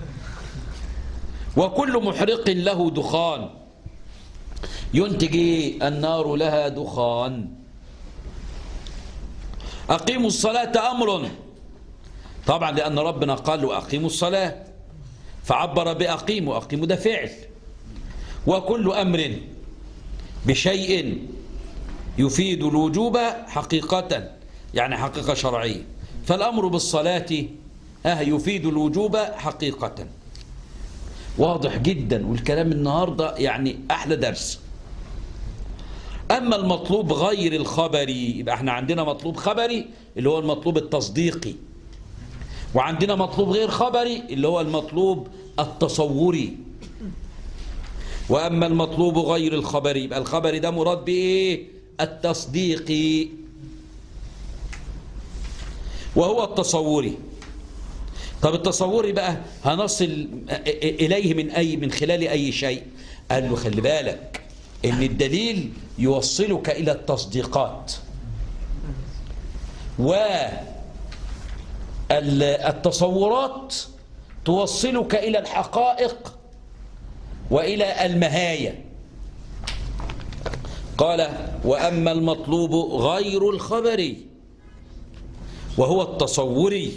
وكل محرق له دخان. ينتج ايه؟ النار لها دخان. أقيموا الصلاة أمر، طبعا لأن ربنا قال وأقيموا الصلاة، فعبر بأقيموا. أقيموا ده فعل. وكل أمر بشيء يفيد الوجوب حقيقة، يعني حقيقة شرعية. فالأمر بالصلاة أه يفيد الوجوب حقيقة. واضح جدا، والكلام النهاردة يعني أحلى درس. أما المطلوب غير الخبري، يبقى احنا عندنا مطلوب خبري اللي هو المطلوب التصديقي، وعندنا مطلوب غير خبري اللي هو المطلوب التصوري. وأما المطلوب غير الخبري، يبقى الخبري ده مراد بإيه؟ التصديقي، وهو التصوري. طب التصوري بقى هنصل إليه من أي من خلال أي شيء؟ قال له خلي بالك إن الدليل يوصلك إلى التصديقات، والتصورات توصلك إلى الحقائق وإلى المهاية. قال وأما المطلوب غير الخبري وهو التصوري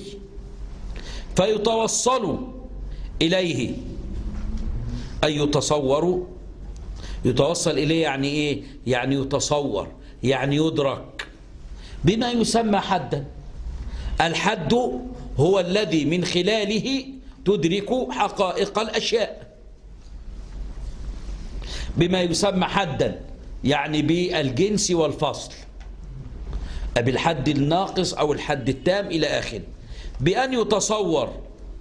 فيتوصل إليه، أي يتصور، يتوصل إليه يعني إيه؟ يعني يتصور، يعني يدرك بما يسمى حدا. الحد هو الذي من خلاله تدرك حقائق الأشياء، بما يسمى حدا يعني بالجنس والفصل، بالحد الناقص أو الحد التام إلى آخره. بأن يتصور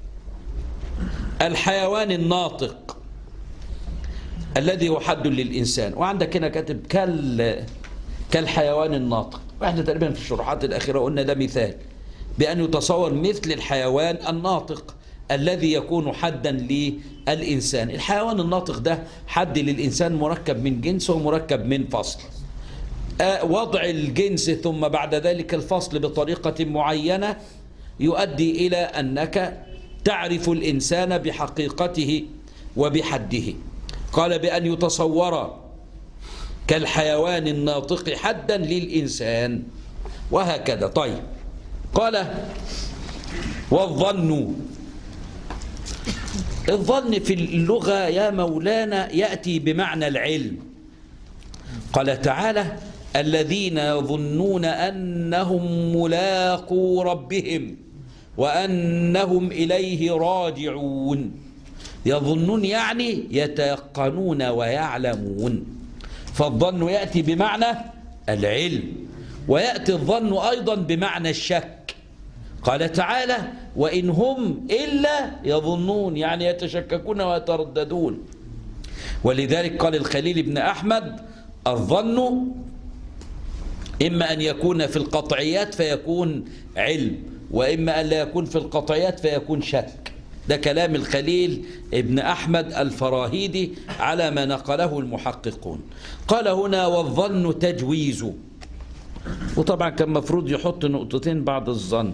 الحيوان الناطق الذي هو حد للإنسان. وعندك هنا كاتب كال كالحيوان الناطق، واحنا تقريبا في الشروحات الأخيرة قلنا ده مثال، بأن يتصور مثل الحيوان الناطق الذي يكون حدا للإنسان. الحيوان الناطق ده حد للإنسان مركب من جنس ومركب من فصل. وضع الجنس ثم بعد ذلك الفصل بطريقة معينة يؤدي إلى أنك تعرف الإنسان بحقيقته وبحده. قال بأن يتصور كالحيوان الناطق حدا للإنسان وهكذا. طيب، قال والظن. الظن في اللغة يا مولانا يأتي بمعنى العلم. قال تعالى الذين يظنون أنهم ملاقو ربهم وأنهم إليه راجعون. يظنون يعني يتيقنون ويعلمون، فالظن يأتي بمعنى العلم، ويأتي الظن أيضا بمعنى الشك. قال تعالى وإن هم إلا يظنون، يعني يتشككون ويترددون. ولذلك قال الخليل بن أحمد الظن إما أن يكون في القطعيات فيكون علم، وإما أن لا يكون في القطعيات فيكون شك. ده كلام الخليل ابن أحمد الفراهيدي على ما نقله المحققون. قال هنا والظن تجويز، وطبعا كان مفروض يحط نقطتين بعد الظن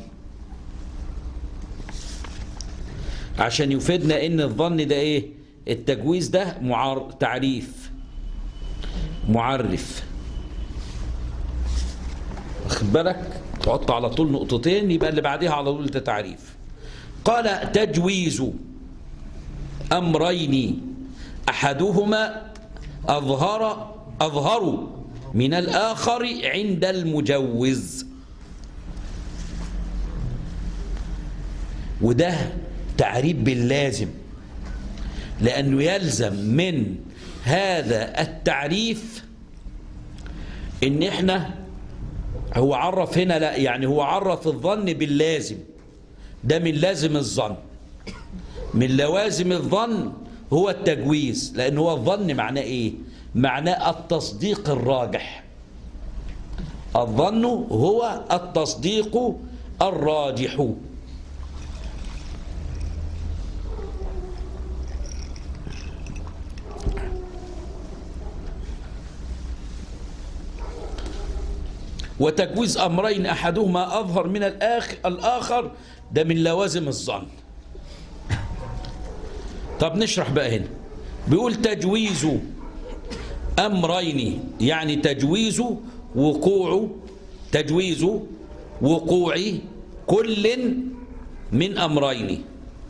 عشان يفيدنا ان الظن ده ايه. التجويز ده معار... تعريف معرف، واخد بالك، تحط على طول نقطتين يبقى اللي بعديها على طول ده تعريف. قال تجويز أمرين أحدهما أظهر أظهر من الآخر عند المجوز. وده تعريف باللازم، لأنه يلزم من هذا التعريف إن إحنا هو عرف هنا، لا يعني هو عرف الظن باللازم، ده من لازم الظن. من لوازم الظن هو التجويز، لأن هو الظن معناه إيه؟ معناه التصديق الراجح. الظن هو التصديق الراجح. وتجويز أمرين أحدهما أظهر من الآخر ده من لوازم الظن. طب نشرح بقى هنا. بيقول تجويز أمرين يعني تجويز وقوع تجويز وقوع كل من أمرين.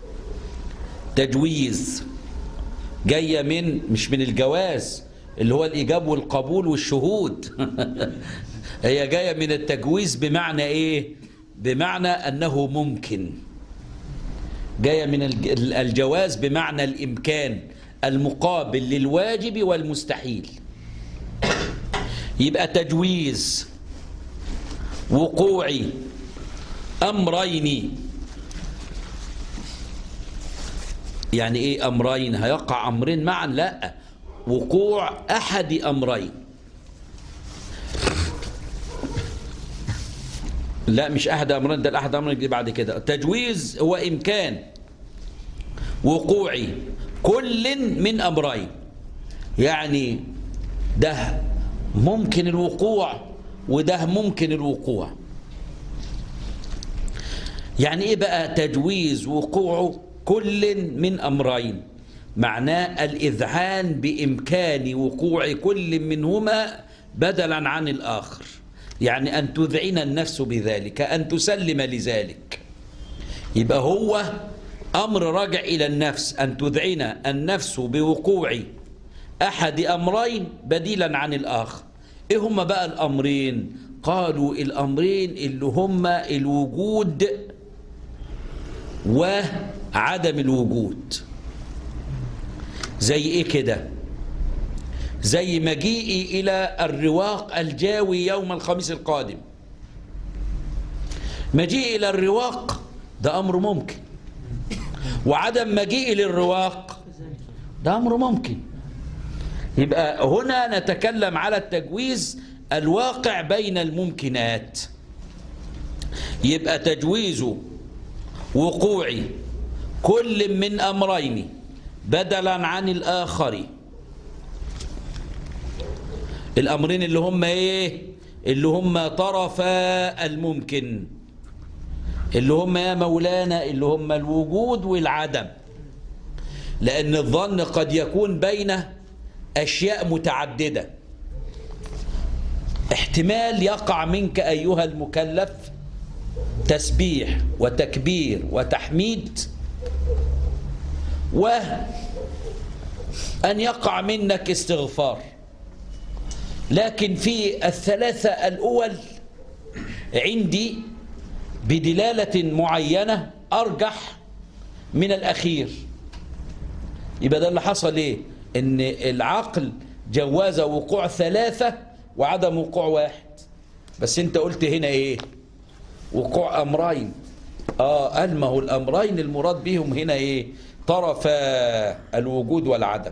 تجويز جاية من مش من الجواز اللي هو الإيجاب والقبول والشهود هي جاية من التجويز بمعنى إيه؟ بمعنى أنه ممكن. جاية من الجواز بمعنى الإمكان المقابل للواجب والمستحيل. يبقى تجويز وقوع أمرين. يعني إيه أمرين؟ هيقع أمرين معا؟ لا، وقوع أحد أمرين. لا مش أحد أمرين، ده الأحد أمرين دي بعد كده. التجويز هو إمكان وقوع كل من أمرين، يعني ده ممكن الوقوع وده ممكن الوقوع. يعني إيه بقى تجويز وقوع كل من أمرين؟ معناه الإذعان بإمكان وقوع كل منهما بدلا عن الآخر، يعني أن تذعن النفس بذلك، أن تسلم لذلك. يبقى هو أمر راجع إلى النفس، أن تذعن النفس بوقوع أحد أمرين بديلا عن الآخر. إيه هما بقى الأمرين؟ قالوا الأمرين اللي هما الوجود وعدم الوجود. زي إيه كده؟ زي مجيئي إلى الرواق الجاوي يوم الخميس القادم. مجيئي إلى الرواق ده أمر ممكن، وعدم مجيئي للرواق ده أمر ممكن. يبقى هنا نتكلم على التجويز الواقع بين الممكنات. يبقى تجويز وقوع كل من أمرين بدلا عن الآخر. الأمرين اللي هم إيه؟ اللي هم طرفا الممكن، اللي هم يا مولانا اللي هم الوجود والعدم. لأن الظن قد يكون بين أشياء متعددة. احتمال يقع منك أيها المكلف تسبيح وتكبير وتحميد، وأن يقع منك استغفار. لكن في الثلاثة الأول عندي بدلالة معينة أرجح من الأخير. يبقى ده اللي حصل إيه؟ إن العقل جواز وقوع ثلاثة وعدم وقوع واحد. بس أنت قلت هنا إيه؟ وقوع أمرين. آه قال ما هو الأمرين المراد بهم هنا إيه؟ طرف الوجود والعدم.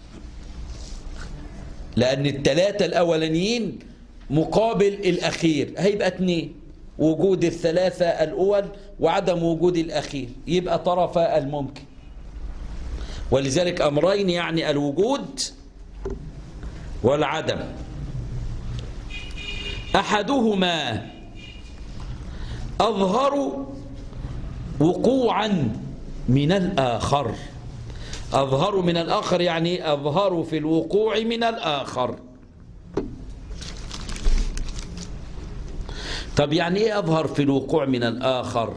لأن الثلاثة الأولانيين مقابل الأخير هيبقى اتنين، وجود الثلاثة الأول وعدم وجود الأخير، يبقى طرف الممكن. ولذلك أمرين يعني الوجود والعدم. أحدهما أظهر وقوعا من الآخر. أظهر من الآخر يعني أظهر في الوقوع من الآخر. طب يعني إيه أظهر في الوقوع من الآخر؟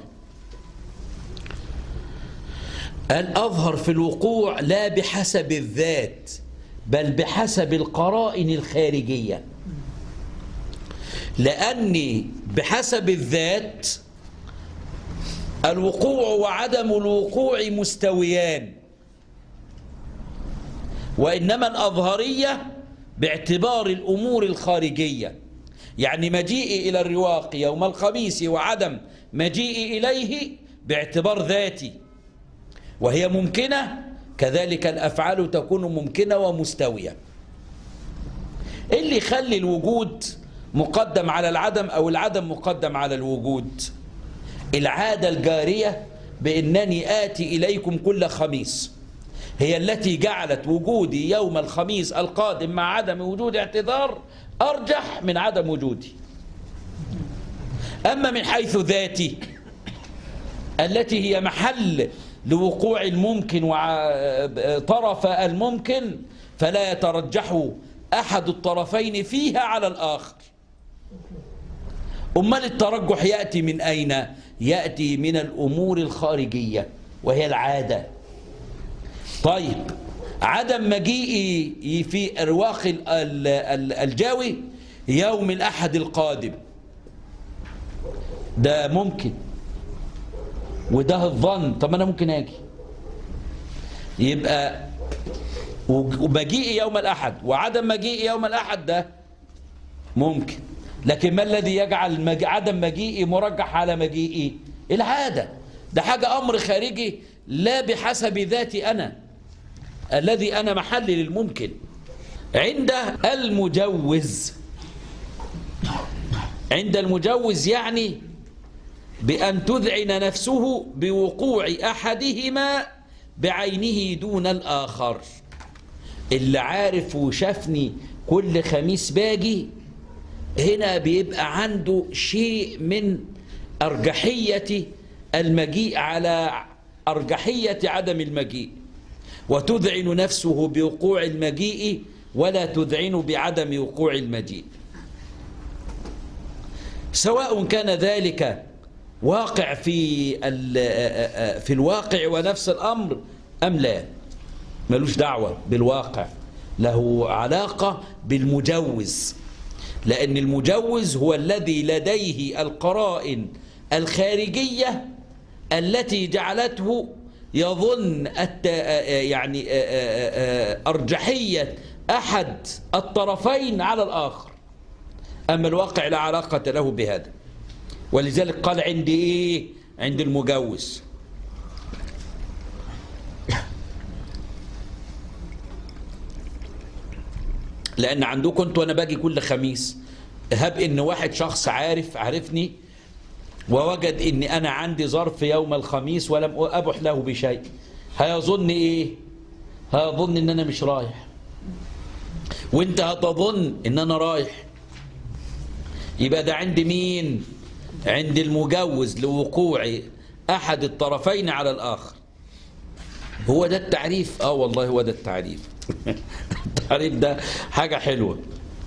الأظهر في الوقوع لا بحسب الذات بل بحسب القرائن الخارجية. لأني بحسب الذات الوقوع وعدم الوقوع مستويان، وإنما الأظهرية باعتبار الأمور الخارجية. يعني مجيئي إلى الرواق يوم الخميس وعدم مجيئي إليه باعتبار ذاتي وهي ممكنة، كذلك الأفعال تكون ممكنة ومستوية. اللي يخلي الوجود مقدم على العدم أو العدم مقدم على الوجود العادة الجارية بأنني آتي إليكم كل خميس، هي التي جعلت وجودي يوم الخميس القادم مع عدم وجود اعتذار أرجح من عدم وجودي. أما من حيث ذاتي التي هي محل لوقوع الممكن وطرف الممكن فلا يترجح أحد الطرفين فيها على الآخر. أمال الترجح يأتي من أين؟ يأتي من الأمور الخارجية وهي العادة. طيب عدم مجيئي في إرواق الجاوي يوم الأحد القادم ده ممكن، وده الظن. طب أنا ممكن أجي، يبقى ومجيئي يوم الأحد وعدم مجيئي يوم الأحد ده ممكن. لكن ما الذي يجعل مج... عدم مجيئي مرجح على مجيئي؟ العادة. ده حاجة أمر خارجي لا بحسب ذاتي أنا الذي أنا محل للممكن. عند المجوز، عند المجوز يعني بأن تذعن نفسه بوقوع أحدهما بعينه دون الآخر. اللي عارف وشافني كل خميس باجي هنا بيبقى عنده شيء من أرجحية المجيء على أرجحية عدم المجيء، وتذعن نفسه بوقوع المجيء ولا تذعن بعدم وقوع المجيء، سواء كان ذلك واقع في في الواقع ونفس الأمر أم لا، ملوش دعوة بالواقع، له علاقة بالمجوز، لأن المجوز هو الذي لديه القرائن الخارجية التي جعلته يظن يعني أرجحية أحد الطرفين على الآخر، أما الواقع لا علاقة له بهذا. ولذلك قال عندي إيه؟ عند المجوز. لأن عندكم أنتوا أنا باجي كل خميس، هب إن واحد شخص عارف عارفني ووجد إن أنا عندي ظرف يوم الخميس ولم أبح له بشيء، هيظن إيه؟ هيظن إن أنا مش رايح، وإنت هتظن إن أنا رايح. يبقى ده عند مين؟ عند المجوز لوقوع أحد الطرفين على الآخر. هو ده التعريف؟ آه والله هو ده التعريف. التعريف ده حاجة حلوة.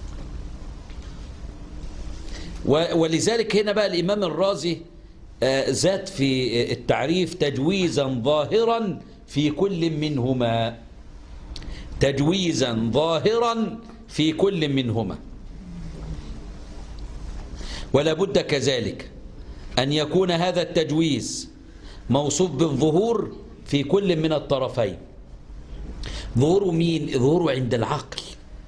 ولذلك هنا بقى الإمام الرازي زاد في التعريف تجويزا ظاهرا في كل منهما، تجويزا ظاهرا في كل منهما. ولا بد كذلك أن يكون هذا التجويز موصوف بالظهور في كل من الطرفين. ظهوره مين؟ ظهوره عند العقل،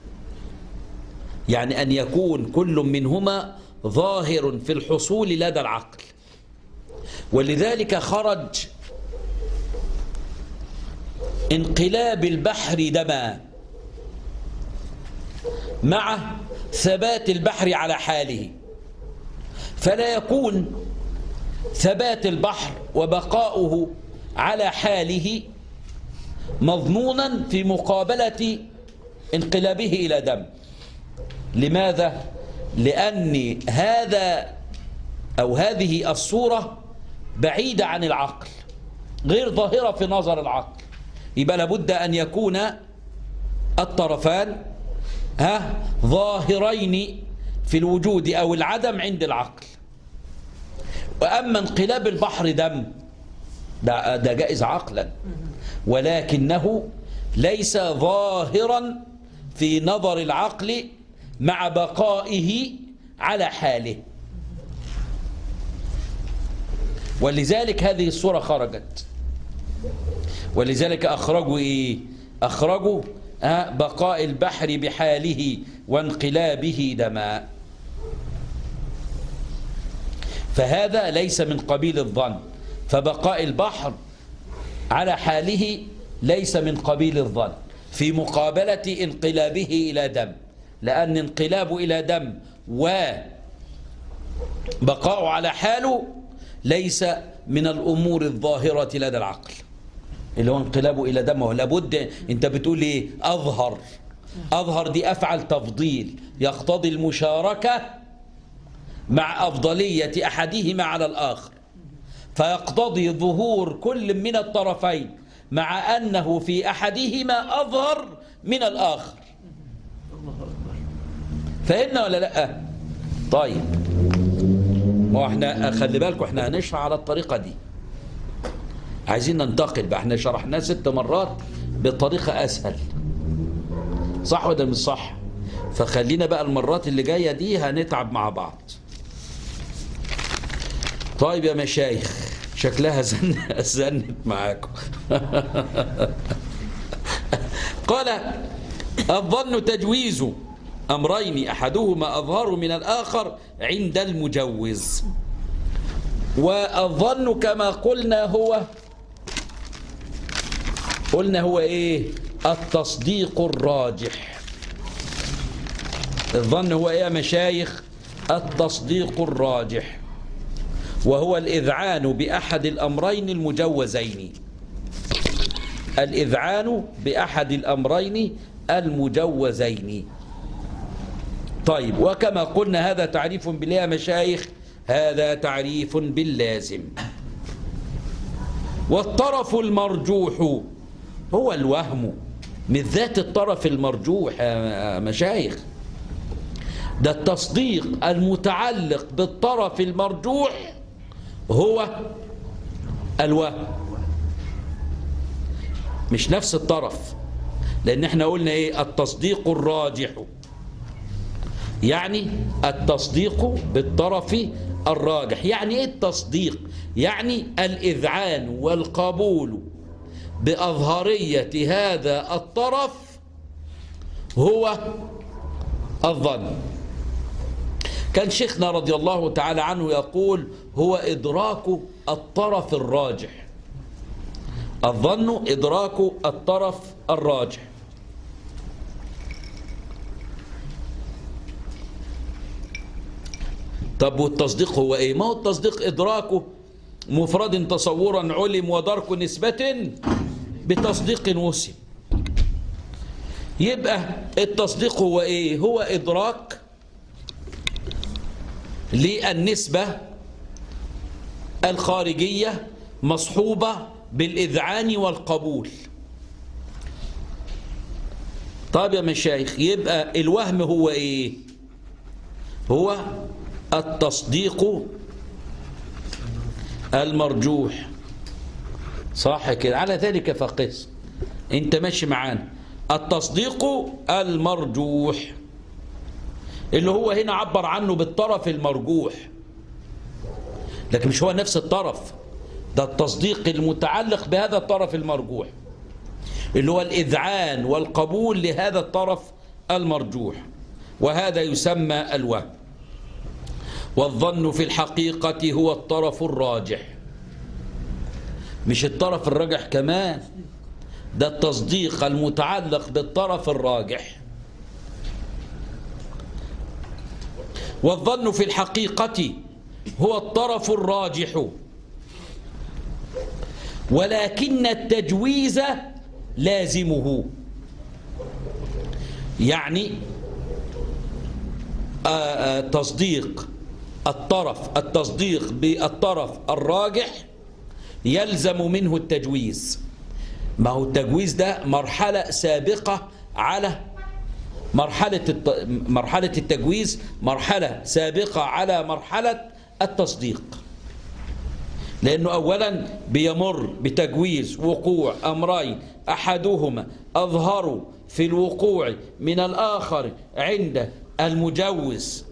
يعني أن يكون كل منهما ظاهر في الحصول لدى العقل. ولذلك خرج انقلاب البحر دما مع ثبات البحر على حاله، فلا يكون ثبات البحر وبقاؤه على حاله مضمونا في مقابلة انقلابه إلى دم. لماذا؟ لأن هذا أو هذه الصورة بعيدة عن العقل، غير ظاهرة في نظر العقل. يبقى لابد أن يكون الطرفان ها ظاهرين في الوجود أو العدم عند العقل. وأما انقلاب البحر دم ده, ده جائز عقلا، ولكنه ليس ظاهرا في نظر العقل مع بقائه على حاله. ولذلك هذه الصورة خرجت، ولذلك أخرجوا إيه؟ أخرجوا آه بقاء البحر بحاله وانقلابه دماء. فهذا ليس من قبيل الظن، فبقاء البحر على حاله ليس من قبيل الظن في مقابلة انقلابه إلى دم، لأن انقلابه إلى دم وبقاء على حاله ليس من الأمور الظاهرة لدى العقل، اللي هو انقلابه إلى دم. ولا بد أنت بتقول إيه؟ أظهر. أظهر دي أفعل تفضيل يقتضي المشاركة مع أفضلية أحدهما على الآخر، فيقتضي ظهور كل من الطرفين مع أنه في أحدهما أظهر من الآخر. فهمنا ولا لأ؟ طيب، ما احنا خلي بالكم احنا هنشرح على الطريقة دي، عايزين ننتقل بقى. احنا شرحناه ست مرات بطريقة أسهل، صح ولا مش صح؟ فخلينا بقى المرات اللي جاية دي هنتعب مع بعض. طيب يا مشايخ، شكلها زن زنت معاكم. قال الظن تجويز أمرين أحدهما أظهر من الآخر عند المجوز. والظن كما قلنا هو قلنا هو إيه؟ التصديق الراجح. الظن هو إيه يا مشايخ؟ التصديق الراجح، وهو الإذعان بأحد الأمرين المجوزين. الإذعان بأحد الأمرين المجوزين. طيب، وكما قلنا هذا تعريف بالله يا مشايخ، هذا تعريف باللازم. والطرف المرجوح هو الوهم من ذات الطرف المرجوح يا مشايخ. ده التصديق المتعلق بالطرف المرجوح هو الوهم، مش نفس الطرف. لأن احنا قلنا ايه؟ التصديق الراجح، يعني التصديق بالطرف الراجح. يعني ايه التصديق؟ يعني الإذعان والقبول بأظهرية هذا الطرف هو الظن. كان شيخنا رضي الله تعالى عنه يقول هو إدراك الطرف الراجح. الظن إدراك الطرف الراجح. طب والتصديق هو ايه؟ ما هو التصديق إدراكه مفرد تصورا علم ودرك نسبة بتصديق وسم. يبقى التصديق هو ايه؟ هو إدراك للنسبة الخارجية مصحوبة بالإذعان والقبول. طيب يا مشايخ، يبقى الوهم هو ايه؟ هو التصديق المرجوح. صح كده؟ على ذلك فقس، انت ماشي معانا. التصديق المرجوح اللي هو هنا عبر عنه بالطرف المرجوح، لكن مش هو نفس الطرف. ده التصديق المتعلق بهذا الطرف المرجوح اللي هو الإذعان والقبول لهذا الطرف المرجوح، وهذا يسمى الوهم. والظن في الحقيقة هو الطرف الراجح، مش الطرف الراجح كمان، ده التصديق المتعلق بالطرف الراجح. والظن في الحقيقة هو الطرف الراجح، ولكن التجويز لازمه. يعني آآ آآ تصديق الطرف التصديق بالطرف الراجح يلزم منه التجويز. ما هو التجويز ده مرحلة سابقة على مرحلة الت... مرحلة التجويز، مرحلة سابقة على مرحلة التصديق. لأنه أولا بيمر بتجويز وقوع أمرين أحدهما أظهر في الوقوع من الآخر عند المجوز،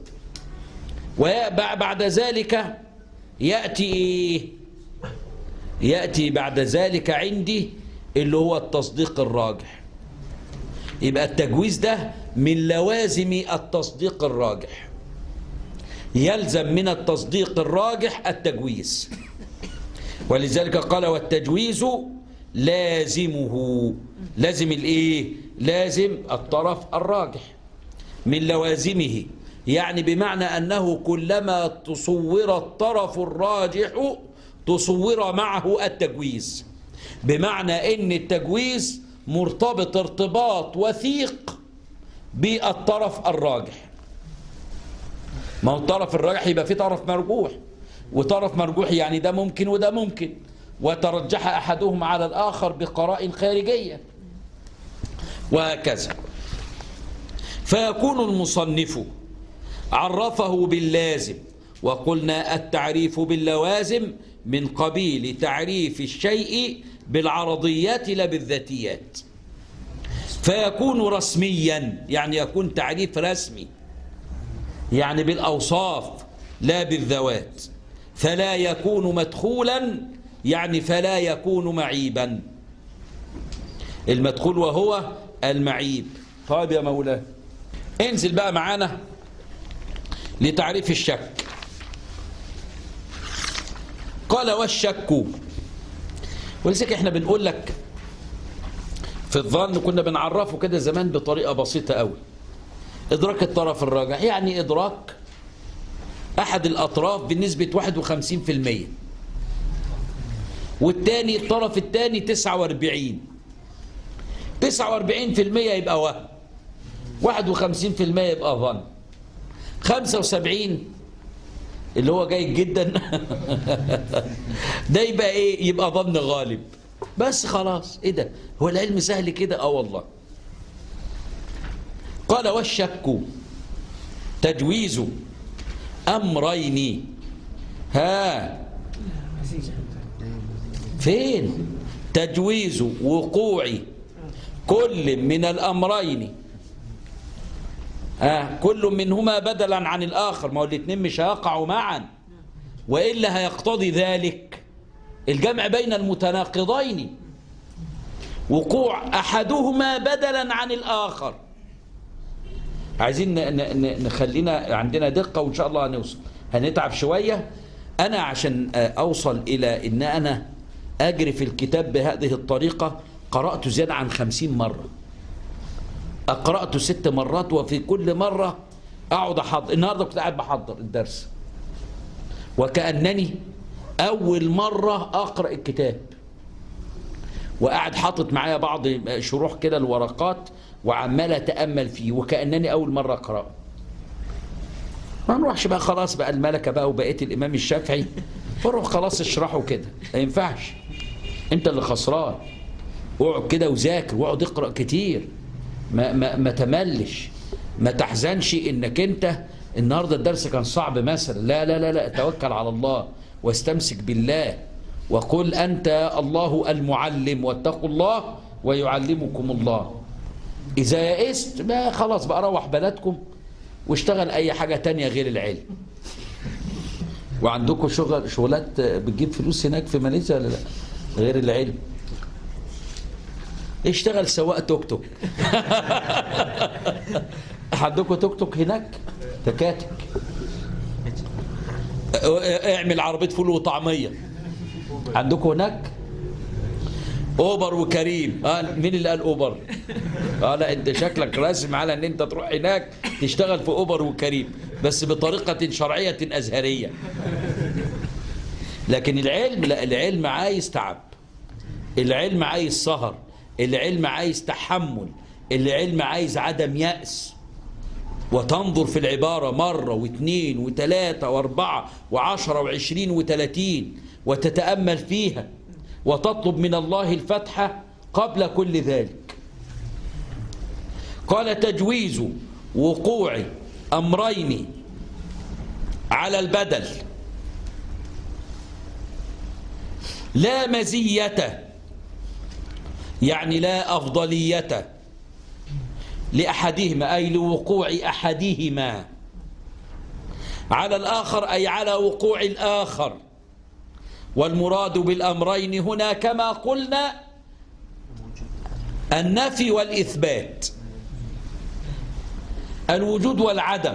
وبعد ذلك يأتي يأتي بعد ذلك عندي اللي هو التصديق الراجح. يبقى التجويز ده من لوازم التصديق الراجح، يلزم من التصديق الراجح التجويز. ولذلك قال والتجويز لازمه. لازم الايه؟ لازم الطرف الراجح من لوازمه، يعني بمعنى أنه كلما تصور الطرف الراجح تصور معه التجويز، بمعنى أن التجويز مرتبط ارتباط وثيق بالطرف الراجح. ما هو الطرف الراجح يبقى فيه طرف مرجوح، وطرف مرجوح يعني ده ممكن وده ممكن، وترجح أحدهم على الآخر بقرائن خارجية، وهكذا. فيكون المصنف عرفه باللازم، وقلنا التعريف باللوازم من قبيل تعريف الشيء بالعرضيات لا بالذاتيات. فيكون رسميا، يعني يكون تعريف رسمي، يعني بالأوصاف لا بالذوات. فلا يكون مدخولا، يعني فلا يكون معيبا. المدخول وهو المعيب. طيب يا مولاي، انزل بقى معانا لتعريف الشك. قال والشك، ولذلك احنا بنقول لك في الظن كنا بنعرفه كده زمان بطريقة بسيطة قوي. إدراك الطرف الراجح يعني إدراك أحد الأطراف بنسبة واحد وخمسين في المية، والتاني الطرف التاني تسعة وأربعين تسعة وأربعين في المية يبقى وهم، واحد وخمسين في المية يبقى ظن، خمسة وسبعين اللي هو جيد جدا ده يبقى ايه؟ يبقى ظن غالب. بس خلاص. ايه ده؟ هو العلم سهل كده؟ اه والله. قال والشك تجويز امرين. ها فين؟ تجويز وقوع كل من الامرين، ها كل منهما بدلا عن الاخر. ما هو الاثنين مش هيقعوا معا، والا هيقتضي ذلك الجمع بين المتناقضين، وقوع احدهما بدلا عن الاخر. عايزين نخلينا عندنا دقة وإن شاء الله هنوصل. هنتعب شوية. أنا عشان أوصل إلى إن أنا أجري في الكتاب بهذه الطريقة قرأته زيادة عن خمسين مرة. قرأته ست مرات، وفي كل مرة أقعد أحضر. النهاردة كنت قاعد بحضر الدرس وكأنني أول مرة أقرأ الكتاب، وقاعد حاطط معايا بعض شروح كده الورقات وعمال اتامل فيه وكانني اول مره اقراه. ما نروحش بقى خلاص بقى الملكه بقى وبقيت الامام الشافعي فروح خلاص اشرحه كده، ما ينفعش. انت اللي خسران. اقعد كده وذاكر واقعد اقرا كتير، ما ما ما تملش، ما تحزنش انك انت النهارده الدرس كان صعب مثلا. لا لا لا لا، توكل على الله واستمسك بالله وقل انت الله المعلم واتقوا الله ويعلمكم الله. إذا يئست ما خلاص بقى روح بلدكم واشتغل أي حاجة تانية غير العلم. وعندكم شغل شغلات بتجيب فلوس هناك في ماليزيا ولا لا غير العلم؟ اشتغل سواق توك توك. عندكم توك توك هناك؟ تكاتك. اعمل عربية فول وطعمية. عندكم هناك؟ اوبر وكريم. اه مين اللي قال اوبر؟ اه لا انت شكلك راسم على ان انت تروح هناك تشتغل في اوبر وكريم، بس بطريقة شرعية ازهرية. لكن العلم لا، العلم عايز تعب، العلم عايز سهر، العلم عايز تحمل، العلم عايز عدم يأس، وتنظر في العبارة مرة واثنين وثلاثة واربعة وعشرة وعشرين وثلاثين وتتأمل فيها وتطلب من الله الفتح قبل كل ذلك. قال تجويز وقوع أمرين على البدل لا مزية، يعني لا أفضلية لأحدهما، أي لوقوع أحدهما على الآخر، أي على وقوع الآخر. والمراد بالأمرين هنا كما قلنا النفي والإثبات، الوجود والعدم.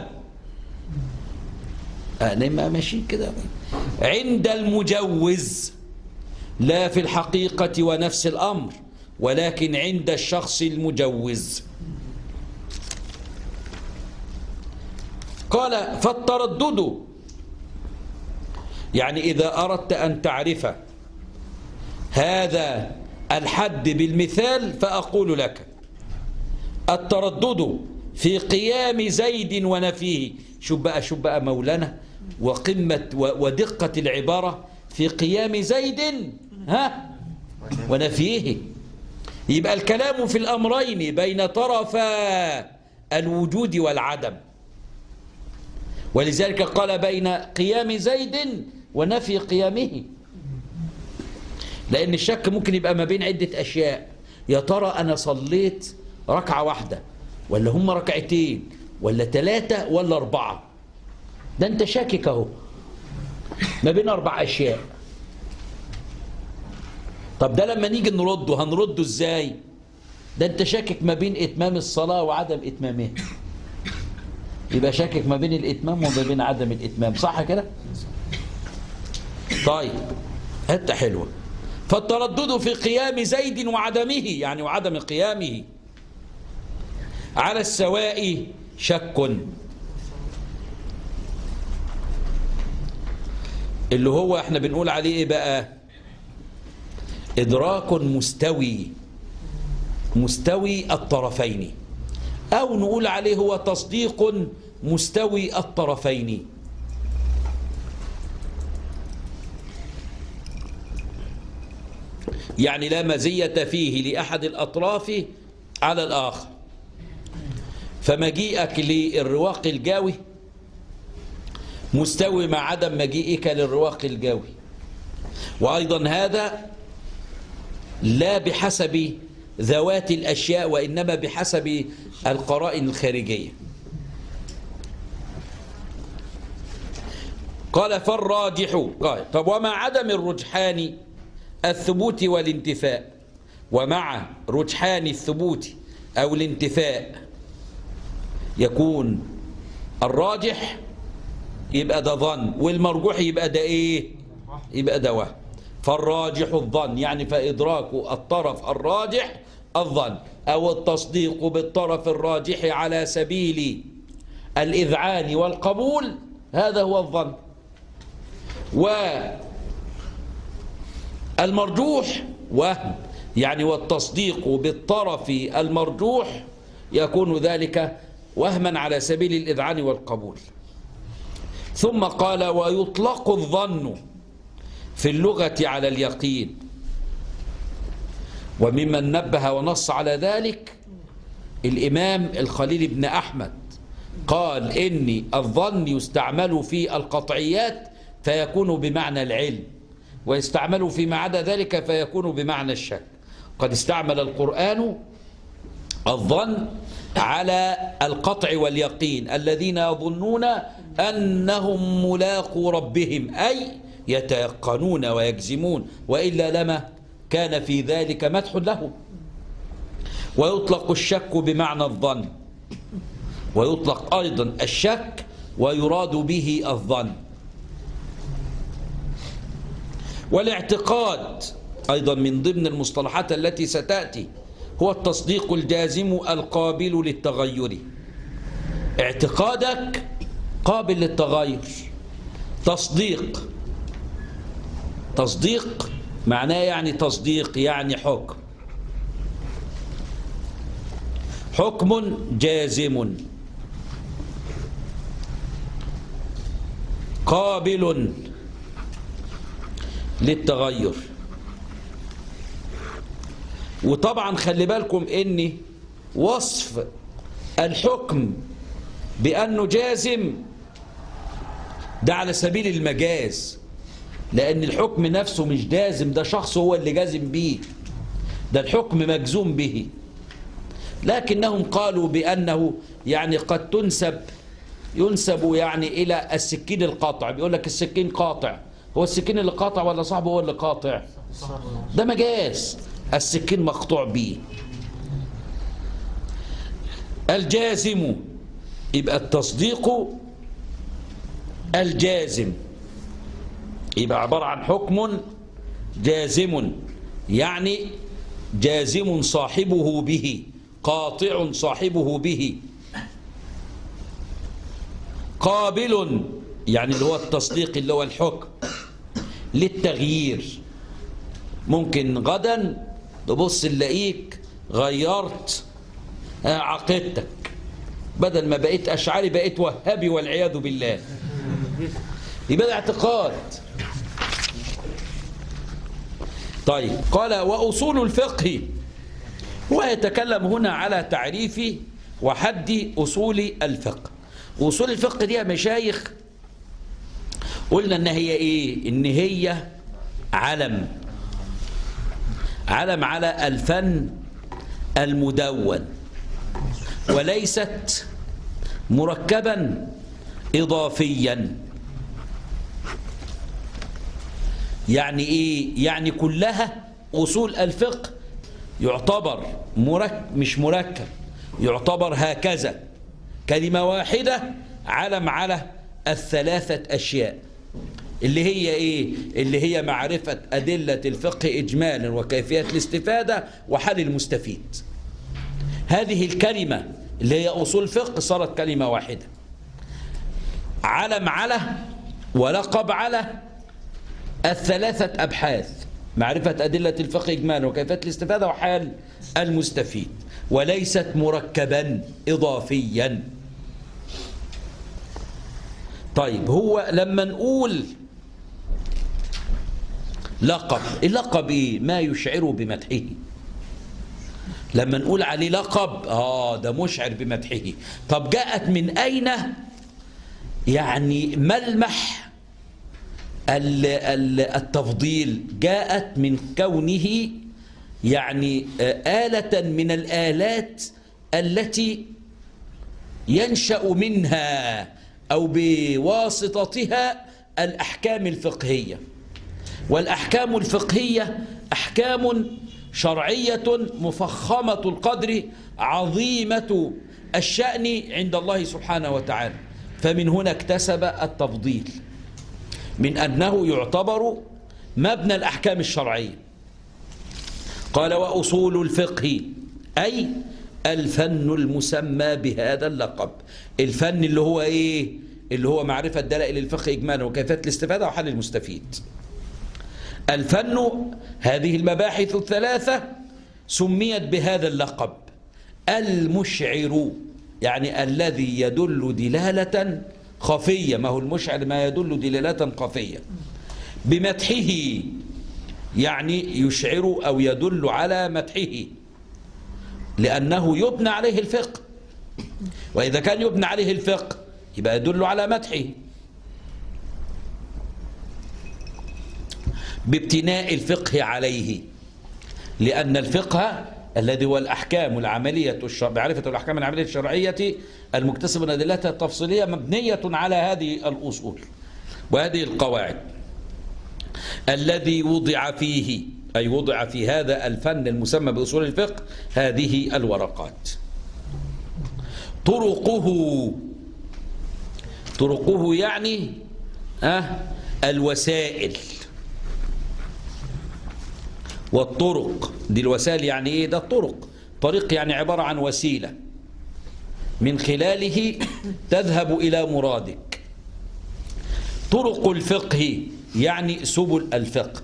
أنا ما ماشي كده عند المجوز، لا في الحقيقة ونفس الأمر، ولكن عند الشخص المجوز. قال فالتردد، يعني إذا أردت أن تعرف هذا الحد بالمثال فأقول لك التردد في قيام زيد ونفيه. شوف بقى شوف بقى مولانا وقمة ودقة العبارة، في قيام زيد ها ونفيه. يبقى الكلام في الأمرين بين طرفا الوجود والعدم، ولذلك قال بين قيام زيد ونفي قيامه، لأن الشك ممكن يبقى ما بين عدة أشياء. يا ترى أنا صليت ركعة واحدة ولا هم ركعتين ولا ثلاثة ولا أربعة؟ ده أنت شاكك أهو ما بين أربع أشياء. طب ده لما نيجي نرده هنرده إزاي؟ ده أنت شاكك ما بين إتمام الصلاة وعدم إتمامها، يبقى شاكك ما بين الإتمام وما بين عدم الإتمام، صح كده؟ طيب حتة حلوة. فالتردد في قيام زيد وعدمه، يعني وعدم قيامه، على السواء شك، اللي هو احنا بنقول عليه ايه بقى؟ إدراك مستوي، مستوي الطرفين، أو نقول عليه هو تصديق مستوي الطرفين. يعني لا مزية فيه لأحد الأطراف على الآخر. فمجيئك للرواق الجاوي مستوي مع عدم مجيئك للرواق الجاوي، وأيضا هذا لا بحسب ذوات الأشياء وإنما بحسب القرائن الخارجية. قال فالراجح. قال طب ومع عدم الرجحان الثبوت والانتفاء، ومع رجحان الثبوت أو الانتفاء يكون الراجح يبقى ده ظن، والمرجوح يبقى ده ايه؟ يبقى ده وهم. فالراجح الظن، يعني فإدراك الطرف الراجح الظن، أو التصديق بالطرف الراجح على سبيل الإذعان والقبول، هذا هو الظن. والمرجوح وهم، يعني والتصديق بالطرف المرجوح يكون ذلك وهما على سبيل الإذعان والقبول. ثم قال ويطلق الظن في اللغة على اليقين. وممن نبه ونص على ذلك الإمام الخليل بن أحمد، قال إن الظن يستعمل في القطعيات فيكون بمعنى العلم، ويستعمل فيما عدا ذلك فيكون بمعنى الشك. قد استعمل القرآن الظن على القطع واليقين، الذين يظنون أنهم ملاقو ربهم، أي يتيقنون ويجزمون، وإلا لما كان في ذلك مدح لهم. ويطلق الشك بمعنى الظن، ويطلق أيضا الشك ويراد به الظن. والاعتقاد أيضا من ضمن المصطلحات التي ستأتي، هو التصديق الجازم القابل للتغير. اعتقادك قابل للتغير. تصديق، تصديق معناه يعني تصديق يعني حكم، حكم جازم قابل للتغير. وطبعا خلي بالكم ان وصف الحكم بأنه جازم ده على سبيل المجاز، لأن الحكم نفسه مش جازم، ده شخص هو اللي جازم به، ده الحكم مجزوم به. لكنهم قالوا بأنه يعني قد تنسب ينسب يعني إلى السكين القاطع، بيقول لك السكين قاطع، هو السكين اللي قاطع ولا صاحبه هو اللي قاطع؟ ده مجاز، السكين مقطوع به. الجازم يبقى التصديق الجازم، يبقى عبارة عن حكم جازم، يعني جازم صاحبه به، قاطع صاحبه به. قابل يعني اللي هو التصديق اللي هو الحكم للتغيير. ممكن غدا تبص نلاقيك غيرت عقيدتك، بدل ما بقيت أشعري بقيت وهابي والعياذ بالله، يبقى ده اعتقاد. طيب قال وأصول الفقه، ويتكلم هنا على تعريف وحد أصول الفقه. أصول الفقه دي يا مشايخ قلنا إن هي إيه؟ إن هي علم، علم على الفن المدون، وليست مركبا إضافيا. يعني إيه؟ يعني كلها أصول الفقه يعتبر مركب، مش مركب، يعتبر هكذا كلمة واحدة علم على الثلاثة أشياء، اللي هي إيه؟ اللي هي معرفة أدلة الفقه إجمالا وكيفية الاستفادة وحل المستفيد. هذه الكلمة اللي هي أصول الفقه صارت كلمة واحدة، علم على ولقب على الثلاثة أبحاث، معرفة أدلة الفقه إجمالا وكيفية الاستفادة وحال المستفيد، وليست مركبا إضافيا. طيب هو لما نقول لقب. اللقب ايه؟ ما يشعر بمدحه. لما نقول عليه لقب اه ده مشعر بمدحه. طب جاءت من اين؟ يعني ملمح التفضيل جاءت من كونه يعني آلة من الآلات التي ينشأ منها أو بواسطتها الأحكام الفقهية. والأحكام الفقهية أحكام شرعية مفخمة القدر عظيمة الشأن عند الله سبحانه وتعالى. فمن هنا اكتسب التفضيل من أنه يعتبر مبنى الأحكام الشرعية. قال وأصول الفقه أي الفن المسمى بهذا اللقب. الفن اللي هو إيه؟ اللي هو معرفة دلائل الفقه إجمالا وكيفية الاستفادة وحل المستفيد. الفن هذه المباحث الثلاثة سميت بهذا اللقب المشعر، يعني الذي يدل دلالة خفية. ما هو المشعر ما يدل دلالة خفية بمدحه، يعني يشعر أو يدل على مدحه لأنه يبنى عليه الفقه. وإذا كان يبنى عليه الفقه يبقى يدل على مدحه بابتناء الفقه عليه، لأن الفقه الذي هو الأحكام العملية معرفة الأحكام العملية الشرعية المكتسبة من أدلتها التفصيلية مبنية على هذه الأصول وهذه القواعد. الذي وضع فيه أي وضع في هذا الفن المسمى بأصول الفقه هذه الورقات. طرقه طرقه يعني أه الوسائل. والطرق دي الوسائل يعني ايه؟ ده الطرق. طريق يعني عبارة عن وسيلة من خلاله تذهب إلى مرادك. طرق الفقه يعني سبل الفقه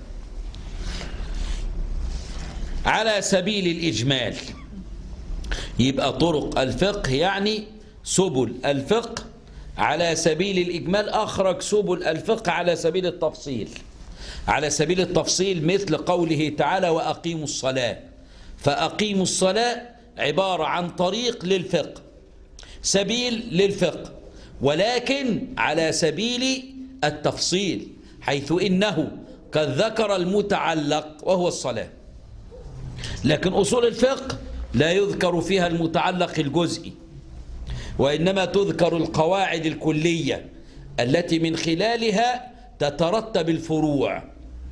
على سبيل الإجمال. يبقى طرق الفقه يعني سبل الفقه على سبيل الإجمال. أخرج سبل الفقه على سبيل التفصيل. على سبيل التفصيل مثل قوله تعالى وأقيموا الصلاة. فأقيموا الصلاة عبارة عن طريق للفقه، سبيل للفقه، ولكن على سبيل التفصيل، حيث إنه قد ذكر المتعلق وهو الصلاة، لكن أصول الفقه لا يذكر فيها المتعلق الجزئي، وإنما تذكر القواعد الكلية التي من خلالها تترتب الفروع.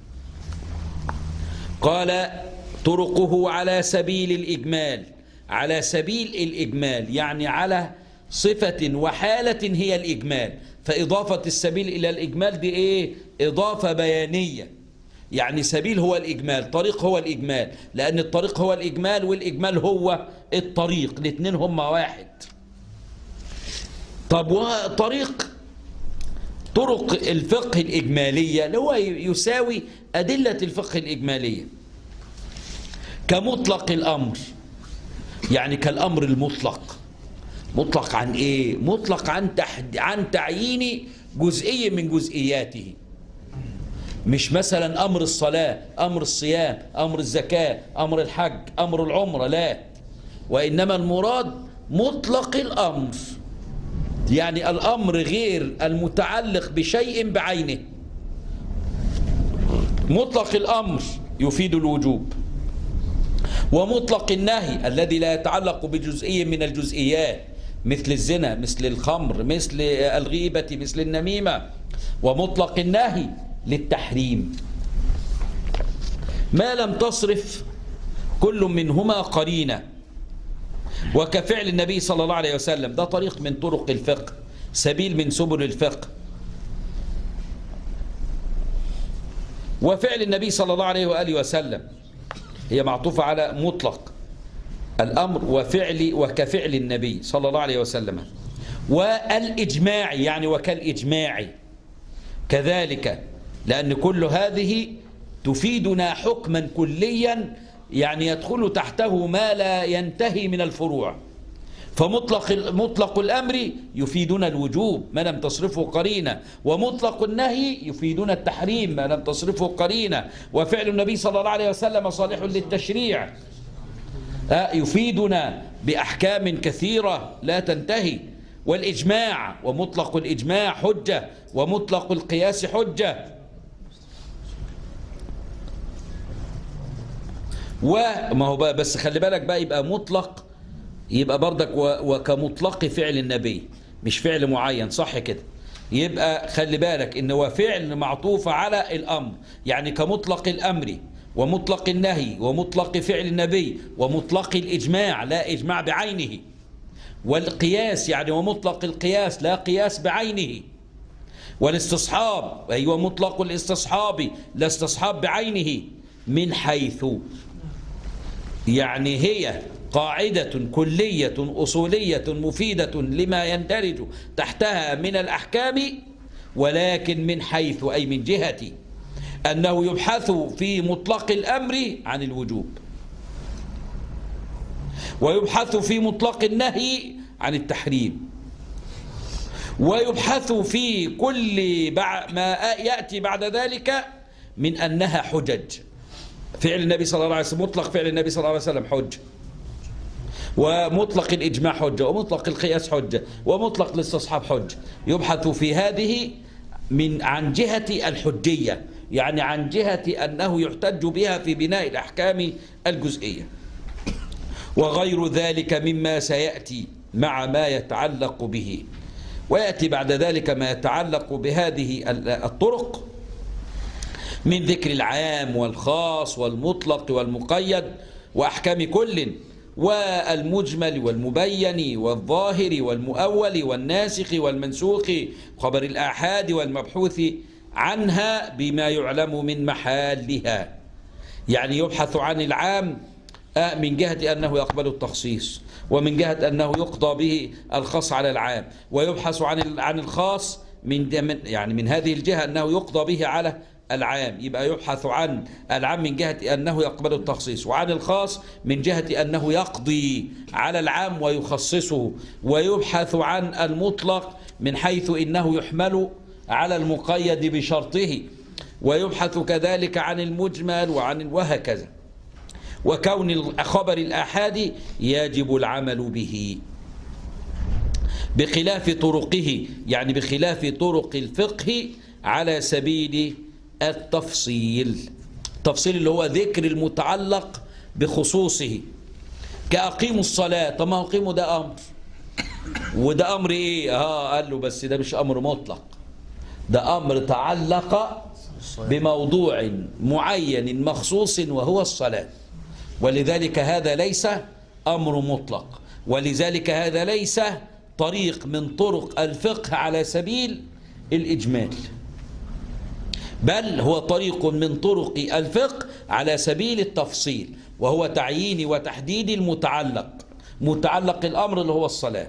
قال طرقه على سبيل الإجمال. على سبيل الإجمال يعني على صفة وحالة هي الإجمال. فإضافة السبيل إلى الإجمال دي إيه؟ إضافة بيانية. يعني سبيل هو الإجمال، طريق هو الإجمال، لأن الطريق هو الإجمال والإجمال هو الطريق، الاثنين هما واحد. طب وطريق طرق الفقه الإجمالية اللي هو يساوي أدلة الفقه الإجمالية كمطلق الأمر، يعني كالأمر المطلق. مطلق عن إيه؟ مطلق عن تحد عن تعيين جزئية من جزئياته. مش مثلا أمر الصلاة، أمر الصيام، أمر الزكاة، أمر الحج، أمر العمرة، لا، وإنما المراد مطلق الأمر، يعني الأمر غير المتعلق بشيء بعينه. مطلق الأمر يفيد الوجوب، ومطلق النهي الذي لا يتعلق بجزئية من الجزئيات مثل الزنا، مثل الخمر، مثل الغيبة، مثل النميمة. ومطلق النهي للتحريم ما لم تصرف كل منهما قرينة، وكفعل النبي صلى الله عليه وسلم. ده طريق من طرق الفقه، سبيل من سبل الفقه. وفعل النبي صلى الله عليه وآله وسلم هي معطوفة على مطلق الأمر وفعل وكفعل النبي صلى الله عليه وسلم. والإجماع يعني وكالإجماع كذلك، لأن كل هذه تفيدنا حكما كليا، يعني يدخل تحته ما لا ينتهي من الفروع. فمطلق مطلق الأمر يفيدنا الوجوب ما لم تصرفه قرينة، ومطلق النهي يفيدنا التحريم ما لم تصرفه قرينة، وفعل النبي صلى الله عليه وسلم صالح للتشريع يفيدنا بأحكام كثيرة لا تنتهي. والإجماع، ومطلق الإجماع حجة، ومطلق القياس حجة. وما هو بقى بس خلي بالك بقى، يبقى مطلق يبقى بردك وكمطلق فعل النبي مش فعل معين، صح كده؟ يبقى خلي بالك ان هو فعل معطوف على الأمر، يعني كمطلق الأمر ومطلق النهي ومطلق فعل النبي ومطلق الإجماع لا إجماع بعينه، والقياس يعني ومطلق القياس لا قياس بعينه، والاستصحاب أيوة مطلق الاستصحاب لا استصحاب بعينه، من حيث يعني هي قاعدة كلية أصولية مفيدة لما يندرج تحتها من الأحكام، ولكن من حيث أي من جهة أنه يبحث في مطلق الأمر عن الوجوب، ويبحث في مطلق النهي عن التحريم، ويبحث في كل ما يأتي بعد ذلك من أنها حجج. فعل النبي صلى الله عليه وسلم مطلق فعل النبي صلى الله عليه وسلم حجة، ومطلق الإجماع حجة، ومطلق القياس حجة، ومطلق الاستصحاب حجة. يبحث في هذه من عن جهة الحجية، يعني عن جهة أنه يحتج بها في بناء الأحكام الجزئية، وغير ذلك مما سيأتي مع ما يتعلق به. ويأتي بعد ذلك ما يتعلق بهذه الطرق من ذكر العام والخاص والمطلق والمقيد وأحكام كل، والمجمل والمبين والظاهر والمؤول والناسخ والمنسوخ، خبر الآحاد والمبحوث عنها بما يعلم من محالها. يعني يبحث عن العام من جهة أنه يقبل التخصيص، ومن جهة أنه يقضى به الخاص على العام، ويبحث عن عن الخاص من يعني من هذه الجهة أنه يقضى به على العام. يبقى يبحث عن العام من جهة أنه يقبل التخصيص، وعن الخاص من جهة أنه يقضي على العام ويخصصه، ويبحث عن المطلق من حيث إنه يحمل على المقيد بشرطه، ويبحث كذلك عن المجمل وعن وهكذا. وكون خبر الآحاد يجب العمل به بخلاف طرقه، يعني بخلاف طرق الفقه على سبيل التفصيل. التفصيل اللي هو ذكر المتعلق بخصوصه، كأقيموا الصلاة. طب ما هو قيموا ده أمر، وده أمر إيه؟ آه قال له بس ده مش أمر مطلق، ده أمر تعلق بموضوع معين مخصوص وهو الصلاة، ولذلك هذا ليس أمر مطلق، ولذلك هذا ليس طريق من طرق الفقه على سبيل الإجمال، بل هو طريق من طرق الفقه على سبيل التفصيل، وهو تعيين وتحديد المتعلق، متعلق الأمر اللي هو الصلاة.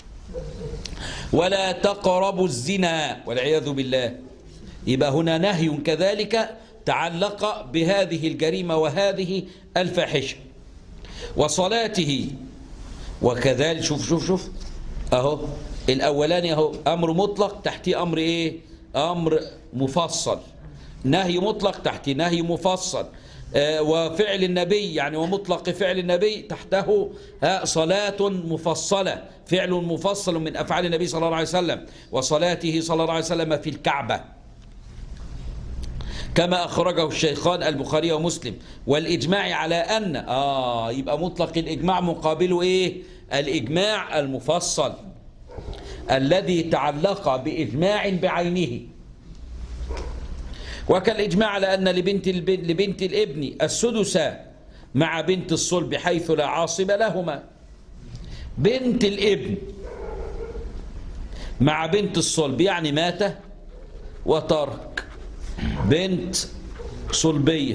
ولا تقربوا الزنا والعياذ بالله، يبقى هنا نهي كذلك تعلق بهذه الجريمة وهذه الفاحشة. وصلاته وكذلك، شوف شوف شوف اهو الاولاني اهو امر مطلق تحتيه امر ايه؟ امر مفصل. نهي مطلق تحتيه نهي مفصل. آه وفعل النبي يعني ومطلق فعل النبي تحته صلاة مفصلة، فعل مفصل من افعال النبي صلى الله عليه وسلم. وصلاته صلى الله عليه وسلم في الكعبة كما أخرجه الشيخان البخاري ومسلم. والإجماع على أن آه يبقى مطلق الإجماع مقابله إيه؟ الإجماع المفصل الذي تعلق بإجماع بعينه. وكالإجماع على أن لبنت, لبنت الابن السدس مع بنت الصلب حيث لا عاصب لهما. بنت الابن مع بنت الصلب يعني مات وترك، بنت صلبية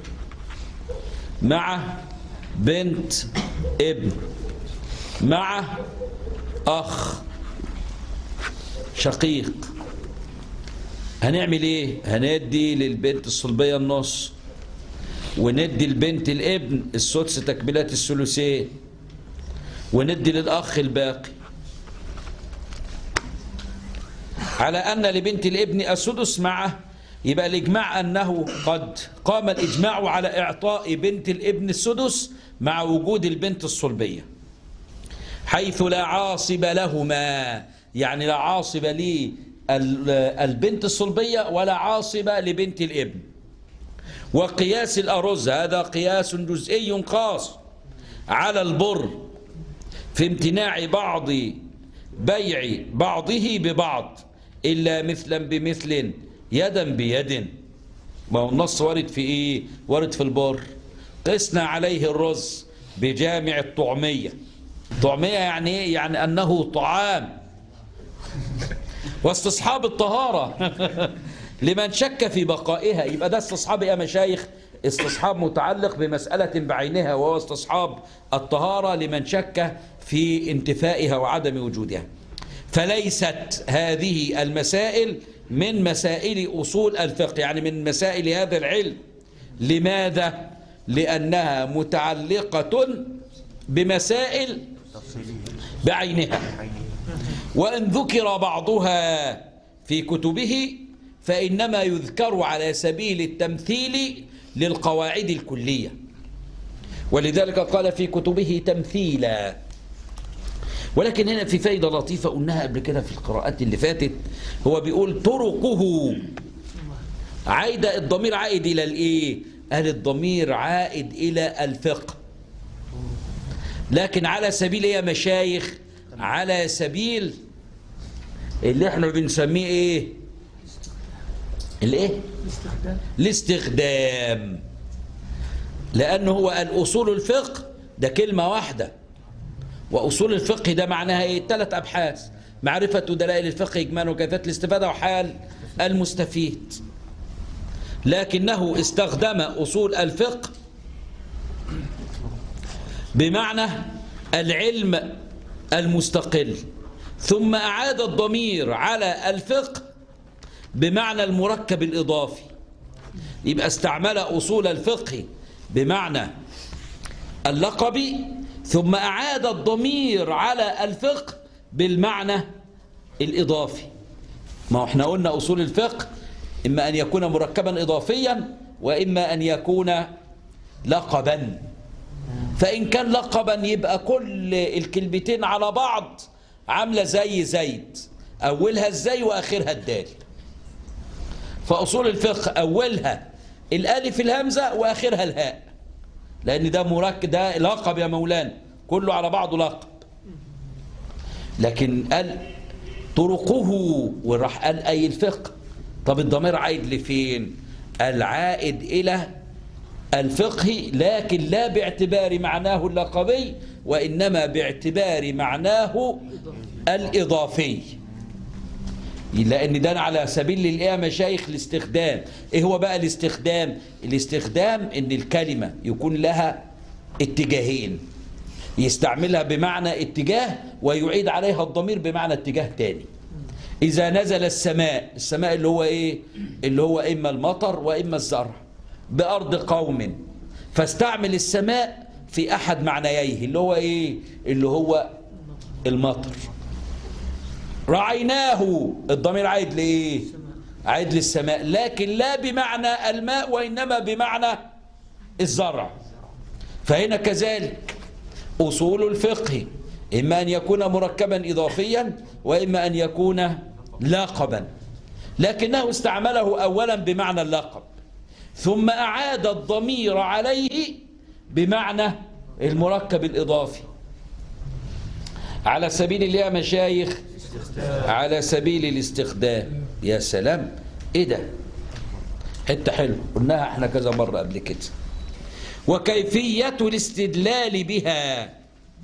مع بنت ابن مع أخ شقيق، هنعمل ايه؟ هندي للبنت الصلبية النص، وندي البنت الابن السدس تكملة الثلثين، وندي للأخ الباقي. على أن لبنت الابن السدس معه، يبقى الإجماع أنه قد قام الإجماع على إعطاء بنت الابن السدس مع وجود البنت الصلبية، حيث لا عاصب لهما، يعني لا عاصب للبنت الصلبية ولا عاصب لبنت الابن. وقياس الأرز هذا قياس جزئي خاص على البر في امتناع بعض بيع بعضه ببعض إلا مثلا بمثل يدا بيد. ما هو النص وارد في إيه؟ وارد في البر. قسنا عليه الرز بجامع الطعمية. طعمية يعني إيه؟ يعني أنه طعام واستصحاب الطهارة لمن شك في بقائها. يبقى ده استصحاب يا مشايخ، استصحاب متعلق بمسألة بعينها، وهو استصحاب الطهارة لمن شك في انتفائها وعدم وجودها. فليست هذه المسائل من مسائل أصول الفقه، يعني من مسائل هذا العلم. لماذا؟ لأنها متعلقة بمسائل بعينها، وإن ذكر بعضها في كتبه فإنما يذكر على سبيل التمثيل للقواعد الكلية، ولذلك قال في كتبه تمثيلا. ولكن هنا في فايدة لطيفة قلناها قبل كده في القراءات اللي فاتت. هو بيقول طرقه عايد، الضمير عائد إلى الإيه؟ قال الضمير عائد إلى الفقه، لكن على سبيل إيه يا مشايخ؟ على سبيل اللي احنا بنسميه إيه؟ الإيه؟ الاستخدام. الاستخدام، لأنه هو الأصول الفقه ده كلمة واحدة، وأصول الفقه ده معناها إيه؟ ثلاث أبحاث: معرفة دلائل الفقه، إجمال وكيفية الاستفادة، وحال المستفيد. لكنه استخدم أصول الفقه بمعنى العلم المستقل، ثم أعاد الضمير على الفقه بمعنى المركب الإضافي. يبقى استعمل أصول الفقه بمعنى اللقبي، ثم أعاد الضمير على الفقه بالمعنى الإضافي. ما احنا قلنا أصول الفقه إما أن يكون مركبا إضافيا، وإما أن يكون لقبا. فإن كان لقبا يبقى كل الكلمتين على بعض عاملة زي زيد، أولها الزي وآخرها الدال. فأصول الفقه أولها الألف الهمزة وآخرها الهاء، لأن ده مركب، ده لقب يا مولانا، كله على بعضه لقب. لكن قال طرقه وراح قال أي الفقه. طب الضمير عائد لفين؟ العائد إلى الفقه، لكن لا باعتبار معناه اللقبي، وإنما باعتبار معناه الإضافي، لأن ده على سبيل الإيه مشايخ الاستخدام. إيه هو بقى الاستخدام؟ الاستخدام إن الكلمة يكون لها اتجاهين، يستعملها بمعنى اتجاه ويعيد عليها الضمير بمعنى اتجاه تاني. إذا نزل السماء، السماء اللي هو إيه؟ اللي هو إما المطر وإما الزرع بأرض قوم، فاستعمل السماء في أحد معنييه اللي هو إيه؟ اللي هو المطر. رعيناه، الضمير عايد لإيه؟ عايد للسماء، لكن لا بمعنى الماء وإنما بمعنى الزرع. فهنا كذلك أصول الفقه إما أن يكون مركبا إضافيا وإما أن يكون لقبا، لكنه استعمله أولا بمعنى اللقب، ثم أعاد الضمير عليه بمعنى المركب الإضافي. على سبيل الله يا مشايخ، على سبيل الاستخدام. يا سلام، ايه ده؟ حته حلوه قلناها احنا كذا مره قبل كده. وكيفيه الاستدلال بها،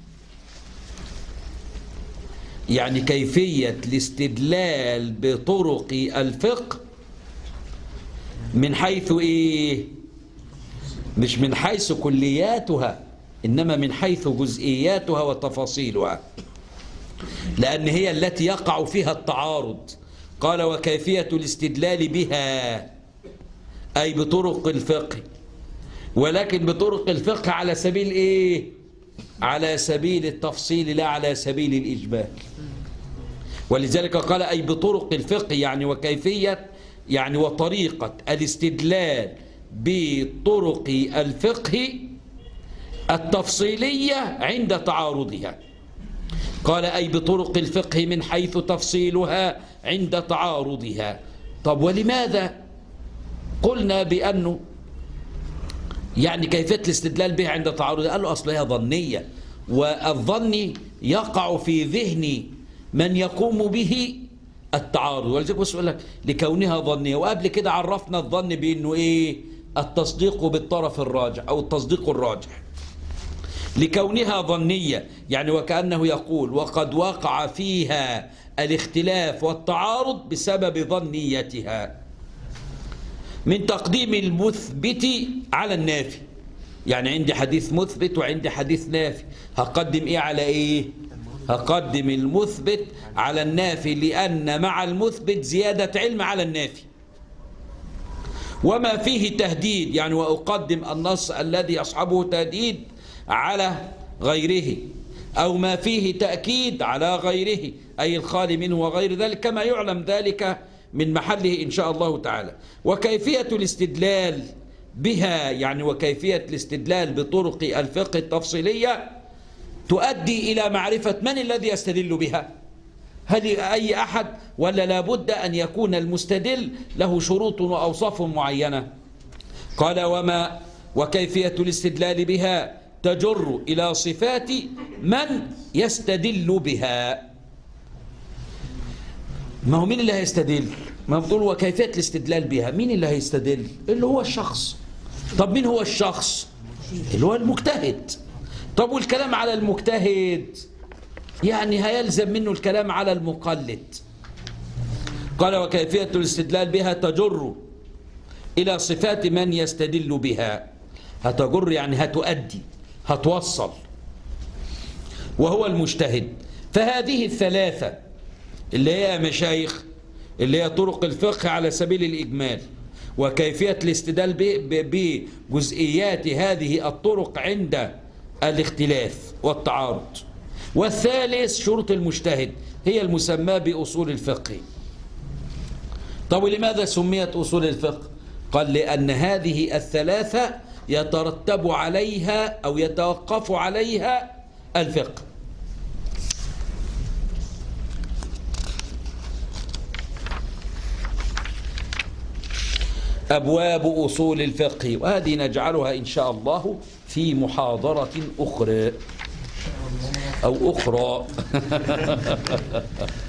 يعني كيفيه الاستدلال بطرق الفقه من حيث ايه؟ مش من حيث كلياتها، انما من حيث جزئياتها وتفاصيلها، لأن هي التي يقع فيها التعارض. قال وكيفية الاستدلال بها أي بطرق الفقه، ولكن بطرق الفقه على سبيل إيه؟ على سبيل التفصيل لا على سبيل الإجمال. ولذلك قال أي بطرق الفقه، يعني وكيفية يعني وطريقة الاستدلال بطرق الفقه التفصيلية عند تعارضها. قال أي بطرق الفقه من حيث تفصيلها عند تعارضها. طب ولماذا قلنا بأنه يعني كيفية الاستدلال بها عند تعارضها؟ قال له أصل هي ظنية، والظن يقع في ذهن من يقوم به التعارض. ولذلك بص يقول لك لكونها ظنية، وقبل كده عرفنا الظن بأنه إيه؟ التصديق بالطرف الراجح أو التصديق الراجح. لكونها ظنية يعني وكأنه يقول وقد وقع فيها الاختلاف والتعارض بسبب ظنيتها، من تقديم المثبت على النافي. يعني عندي حديث مثبت وعندي حديث نافي، هقدم ايه على ايه؟ هقدم المثبت على النافي، لأن مع المثبت زيادة علم على النافي. وما فيه تهديد يعني وأقدم النص الذي يصحبه تهديد على غيره، أو ما فيه تأكيد على غيره أي الخالي منه وغير ذلك، كما يعلم ذلك من محله إن شاء الله تعالى. وكيفية الاستدلال بها يعني وكيفية الاستدلال بطرق الفقه التفصيلية تؤدي إلى معرفة من الذي يستدل بها، هل أي أحد ولا لابد أن يكون المستدل له شروط وأوصاف معينة. قال وما وكيفية الاستدلال بها تجر إلى صفات من يستدل بها. ما هو مين اللي هيستدل؟ ما بتقول وكيفية الاستدلال بها، مين اللي هيستدل؟ اللي هو الشخص. طب مين هو الشخص؟ اللي هو المجتهد. طب والكلام على المجتهد يعني هيلزم منه الكلام على المقلد. قال وكيفية الاستدلال بها تجر إلى صفات من يستدل بها. هتجر يعني هتؤدي، هتوصل، وهو المجتهد. فهذه الثلاثة اللي هي مشايخ اللي هي طرق الفقه على سبيل الإجمال، وكيفية الاستدلال بجزئيات هذه الطرق عند الاختلاف والتعارض. والثالث شروط المجتهد هي المسمى بأصول الفقه. طب ولماذا سميت أصول الفقه؟ قال لأن هذه الثلاثة يترتب عليها أو يتوقف عليها الفقه. أبواب أصول الفقه، وهذه نجعلها إن شاء الله في محاضرة أخرى أو أخرى